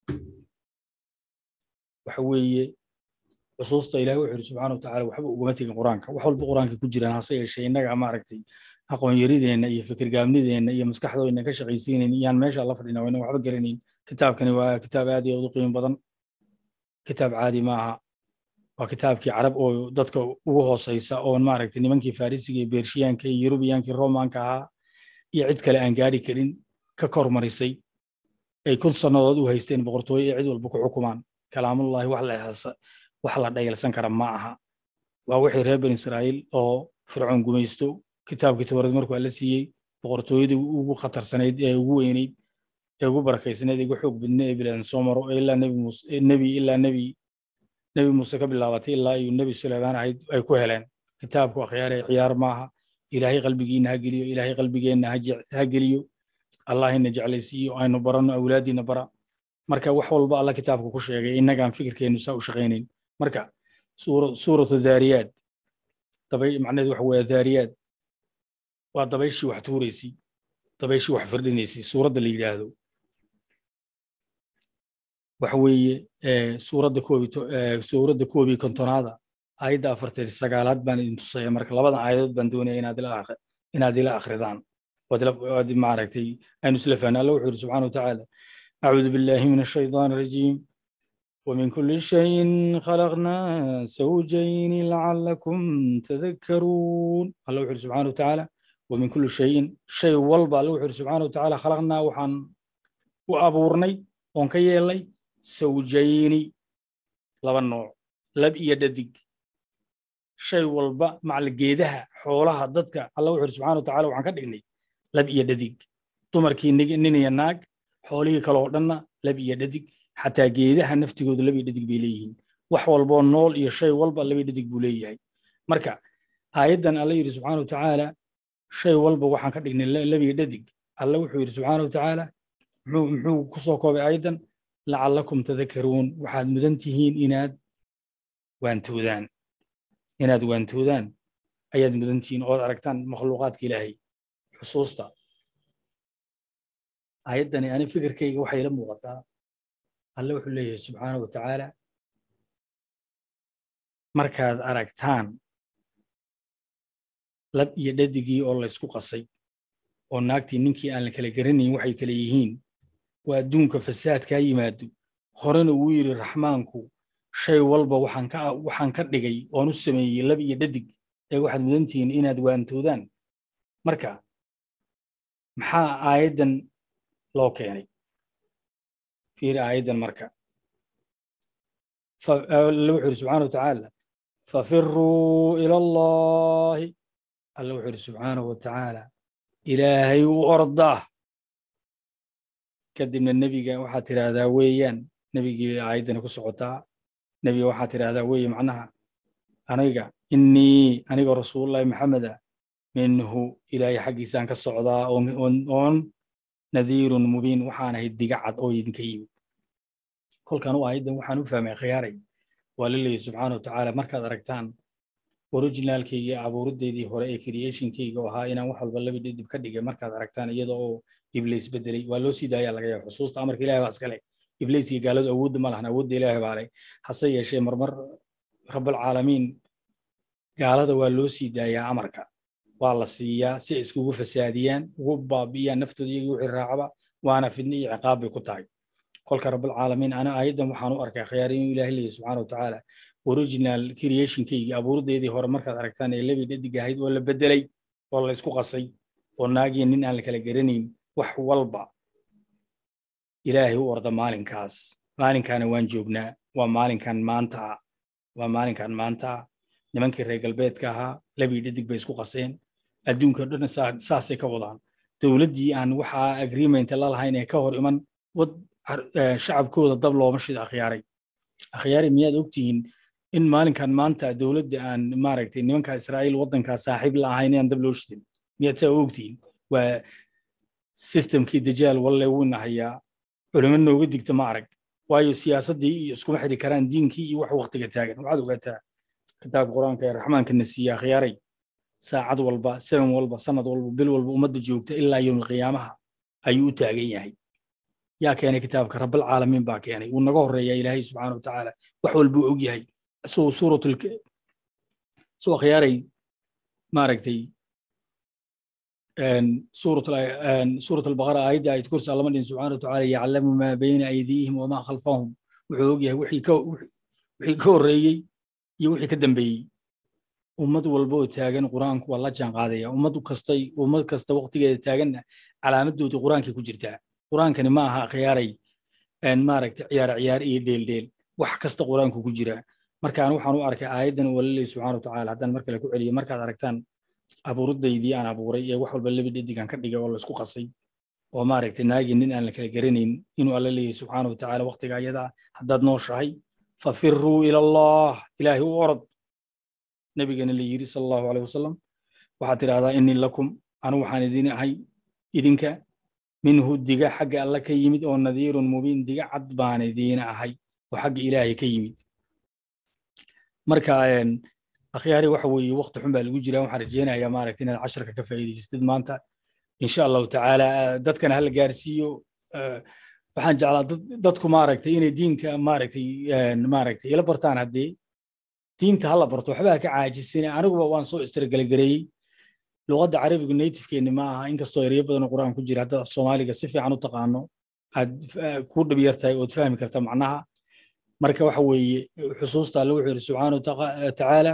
waxa weeye xusuusta ilaahay wuxuu subxaanahu wa tacaala waxba ugama tegin quraanka wax walba quraanka ku jiraan hase yeeshee innaga ma aragtay aqoon yarideena iyo fikir gaabnideena iyo maskaxdooda ka shaqaysiineen iyaan meesha la fadhina wayna waxba garaneyn kitaabkani waa kitaab aad iyo u qiimo badan kitaab caadi ma aha waa kitaabkii carab oo dadka ugu hooseysa oo maaragtay nimankii farisiga iyo beershiyaanka iyo yurubiyaanka roomaanka ahaa iyo cid kale aan gaari karin ka kormarisay ay kun sanadood u haysteen boqortooyo ee cid walba ku xukumaan kalaamullaahi wax la ihasa wax la dhayalsan kara ma aha waa wixii reer bani israa'iil oo fircoon gumaysto kitaabkii tawreed markuu alla siiyey boqortooyadii ugu khatarsanayd ee ugu weynayd ee ugu barakaysanayd ee ugu xoog badnayd ee bilaan soo maro ilaa nebi muuse nebi ilaa nebi nebi muuse ka bilaabatay ilaa iyo nebi suleymaan ahayd ay ku heleen kitaabku akhyaar ee ciyaar maaha ilaahay qalbigiina ha geliyo ilaahay qalbigeenna ha geliyo allahina jeclaysiiyo aynu baranno awlaadiina bara marka wax walba alla kitaabku ku sheegay innagaan fikirkeennu saa u shaqaynayn marka suuratu daariyaad dabay macnaheedu waxa weeye daariyaad waa dabayshii wax tuuraysay dabayshii wax firdhinaysay suuradda la yidhaahdo waxa weeye suuradda koobi suuradda koobi kontonaada aayadda afartan sagaalaad baan idin tusaya marka labadan aayadood baan doonaya inaad ila inaad ila akhridaan waad maaragtay aynu isla fahnaa alla wuxuu yidhi subxaana wa tacaala acuudu billaahi min ashaytaan arajiim ومن كل شيء خلقنا زوجين لعلكم تذكرون الله وحده سبحانه وتعالى ومن كل شيء شيء والبا الله وحده سبحانه وتعالى خلقنا وحن وأبورني ونكيلي زوجين لبا نوع لب يددق شيء والبا مع الجيدها حولها ضدك الله وحده سبحانه وتعالى وحن كدغني لب يددق تمركي نيني ناق حولي كلو دنا لب يددق حتى جيدها نفتقود لبي ددق بيليهين wax walbo nool iyo shay walba labi dhidig buu leeyahay marka aayadan alla yiri subhanahu wa ta'ala shay walba waxaan ka dhignay labi dhidig alla wuxuu yiri subhanahu wa ta'ala muxuu muxuu ku soo koobay aayadan la'allakum tadhakkaruun waxaad mudan tihiin inaad waan toodaan inaad waantoodaan ayaad mudantihiin ood aragtaan makhluuqaadka ilaahay xusuusta ayaddani ani fikirkayga waxay la muuqataa alle wuxuu leeyahay subxaanahu wa tacaala markaad aragtaan lab iyo dhadigii oo la isku qasay oo naagtii ninkii aan la kala garanayn waxay kala yihiin waa adduunka fasaadkaa yimaado horena wuu yidhi raxmaanku shay walba waxaan ka waxaan ka dhigay oon u sameeyey lab iyo dhadig ee waxaad mudantihiin inaad waantoodaan marka maxaa aayaddan loo keenay fiir aayaddan marka alle wuxuu yidhi subxaanahu wa tacaala fafiruu ila allahi alle wuxuu yidhi subxaanahu wa tacaala ilaahay u ordaa kadibna nebiga waxaad tidhaahdaa weeyaan nebigii aayaddani ku socotaa nebiga waxaad tidhaahdaa weeye macnaha aniga innii anigoo rasuulullahi maxameda minhu ilaahay xaggiisaan ka socdaa oon nadiirun mubiin waxaan ahayd diga cad oo idinka yimid kolkan u aayaddan waxaan u fahmay khiyaaray waa la leeyahy subxaanahu wa tacaala markaad aragtaan originaalkayga abuuriddeydii hore ee creationkayga oo ahaa inaan wax walba laba dhidib ka dhigay markaad aragtaan iyada oo ibliis bedelay waa loo sii daayaa laga yaaba xusuusta amarka ilaahay baa iskale ibliis iyo gaaladu awoodda ma lahan awoodda ilaahay baa leh hase yeeshee marmar rabbalcaalamiin gaalada waa loo sii daayaa amarka waa la siiyaa si ay iskugu fasaadiyaan ugu baabi'iyaan naftooda iyagii wixii raacaba waana fidne iyo ciqaab bay ku tahay kolka rabbalcaalamiin ana aayaddan waxaan u arkay khiyaar inuu ilaahay leeyahy subxaanahu wa tacaala original creationkayga abuuriddeedii hore markaad aragtaan ee lebi dhadig ahayd oo la bedelay oo la isku qasay oo naagiya nin aan la kala garanayn wax walba ilaahay u orda maalinkaas maalinkaana waan joognaa waa maalinkan maanta waa maalinkan maanta nimankii reer galbeedka ahaa lebi dhadig bay isku qaseen adduunka dhan saasay ka wadaan dowladdii aan waxaa agreement la lahayn ee ka hor iman wad shacabkooda dab looma shida akhyaaray akhyaaray miyaad ogtihiin in maalinkan maanta dowladda aan maaragtay nimanka Israa'iil waddanka saaxiib la ahayn aan dab loo shidin miyaad saa ogtihiin waa systemkii dajaal walle wuu nahayaa culimo nooga digta ma arag waayo siyaasaddii iyo iskuma xiri karaan diinkii iyo wax waqtiga taagan waxaad ogaataa kitaabka quraanka ee raxmaanka nasiya akhyaaray saacad walba seven walba sanad walba bil walba ummadda joogta ilaa yawm qiyaamaha ayuu u taagan yahay yaa keenay kitaabka rabbul caalamiin baa keenay uu naga horeeyaa ilaahay subxaanahu wa tacaala wax walba og yahay soo suuratul soo akhyaaray maaragtay een suuratul een suuratul baqara aayadda ay kursi Allah madin subxaanahu wa tacaala ya'lamu ma bayna aydihim wa ma khalfahum wuxuu og yahay wixii ka wixii ka horeeyay iyo wixii ka dambeeyay ummad walba oo taagan quraanku waa la jaan qaadaya ummad kastay ummad kasta waqtigeeda taaganna calaamadooda quraanka ku jirta quraankani ma aha khiyaaray een maaragtay ciyaar ciyaar iyo dheel dheel wax kasta quraanku ku jira markaan waxaan u arkay aayaddan walaalay subxaanahu wa tacaala haddaan marka la ku celiyo markaad aragtaan abuuriddaydii aan abuuray ee wax walba laba dhedigan ka dhigay oo la isku qasay oo maaragtay naagi nin aan la kala garanayn inuu alla leeyahay subxaanahu wa tacaala waqtiga ayada haddaad nooshahay fafiruu ila allah ilaahay u orod nabigana la yiri sallallahu alayhi wasallam waxaad tidhaahdaa innii lakum anu waxaan idin ahay idinka minhu diga xagga alla ka yimid oo nadiirun mubiin diga cad baan idin ahay oo xagga ilaahay ka yimid marka een akhyaari waxa weeye waqti xun baa lagu jiraa waxaan rajeynayaa maaragtay inaad casharka ka faa'iidaysatid maanta insha allahu tacaala dadkana hala gaarsiiyo waxaan jeclaa dadku maaragtay inay diinka maaragtay maaragtay ila bartaan haddii diinta hala barto waxba ka caajisina aniguba waan soo istirgalgareeyay luqadda carabiga native-keeni ma aha inkastoo erayo badan oo quraan ku jira hadda Soomaaliga si fiican u taqaano aad ku dhib yartahay oo fahmi karta macnaha marka waxa weeye xusuusta Allah wuxuu yiri subxaanahu wa ta'ala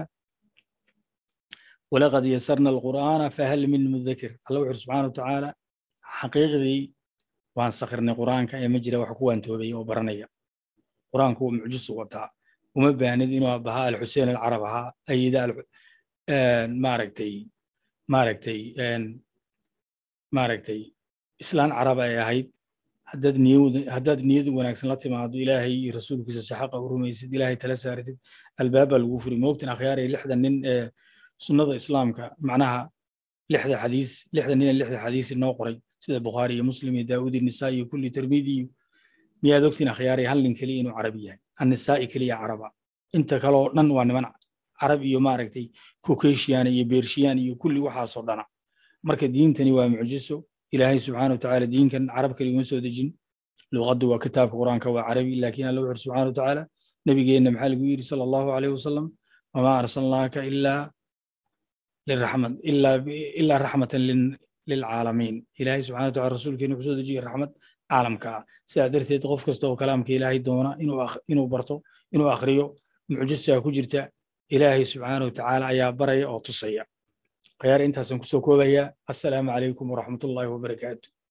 walaqad yasarna alqur'ana fahal min mudhakkir Allah wuxuu subxaanahu wa ta'ala xaqiiqdii waan sakhirnay quraanka ee ma jira wax ku waantoobay oo baranaya quraanku waa mucjiso wata uma baahnid inuu abaha al-Hussein al-Arab ahaa ayida maaragtay maaragtay een maaragtay islaan carab ay ahayd haddaad niyad haddaad niyad wanaagsan la timaado ilaahay iyo rasuulkiisa saxaqa u rumaysid ilaahay tala saaritid albaaba lagu furi moogtan akhyaaray lixdan nin ee sunnada islaamka macnaha lixda xadiis lixdan nin lixda xadiis inoo qoray sida Bukhari iyo Muslim iyo Daawud iyo Nisaa'i iyo kulli Tirmidhi miyaad ogtiin akhyaaray hal nin kaliya inuu carabi yahay an-Nisaa'i kaliya caraba inta kale oo dhan waa niman carab iyo maaragtay Caucasian iyo Persian iyo kulli waxaasoo dhana marka diintani waa mucjiso ilaahay subxaanahu wa tacaala diinkan carab kaliya soo dejin luqaddu waa kitaabka quraanka waa carabi laakiin Allah wuxuu subxaanahu wa tacaala nabigeena maxaa lagu yiri sallallahu alayhi wasallam wama arsalnaaka illa lirahmat illa illa rahmatan lil alamin ilaahay subxaanahu wa tacaala rasuulkeena wuxuu soo dejiyay rahmad caalamka sidaa darteed qof kasta oo kalaamka ilaahay doona inuu inuu barto inuu akhriyo mucjiso ku jirta ilaahay subxaanahu wa tacaala ayaa baraya oo tusaya khiyaar intaasan ku soo koobaya assalaamu calaykum waraxmatullaahi wabarakaatuh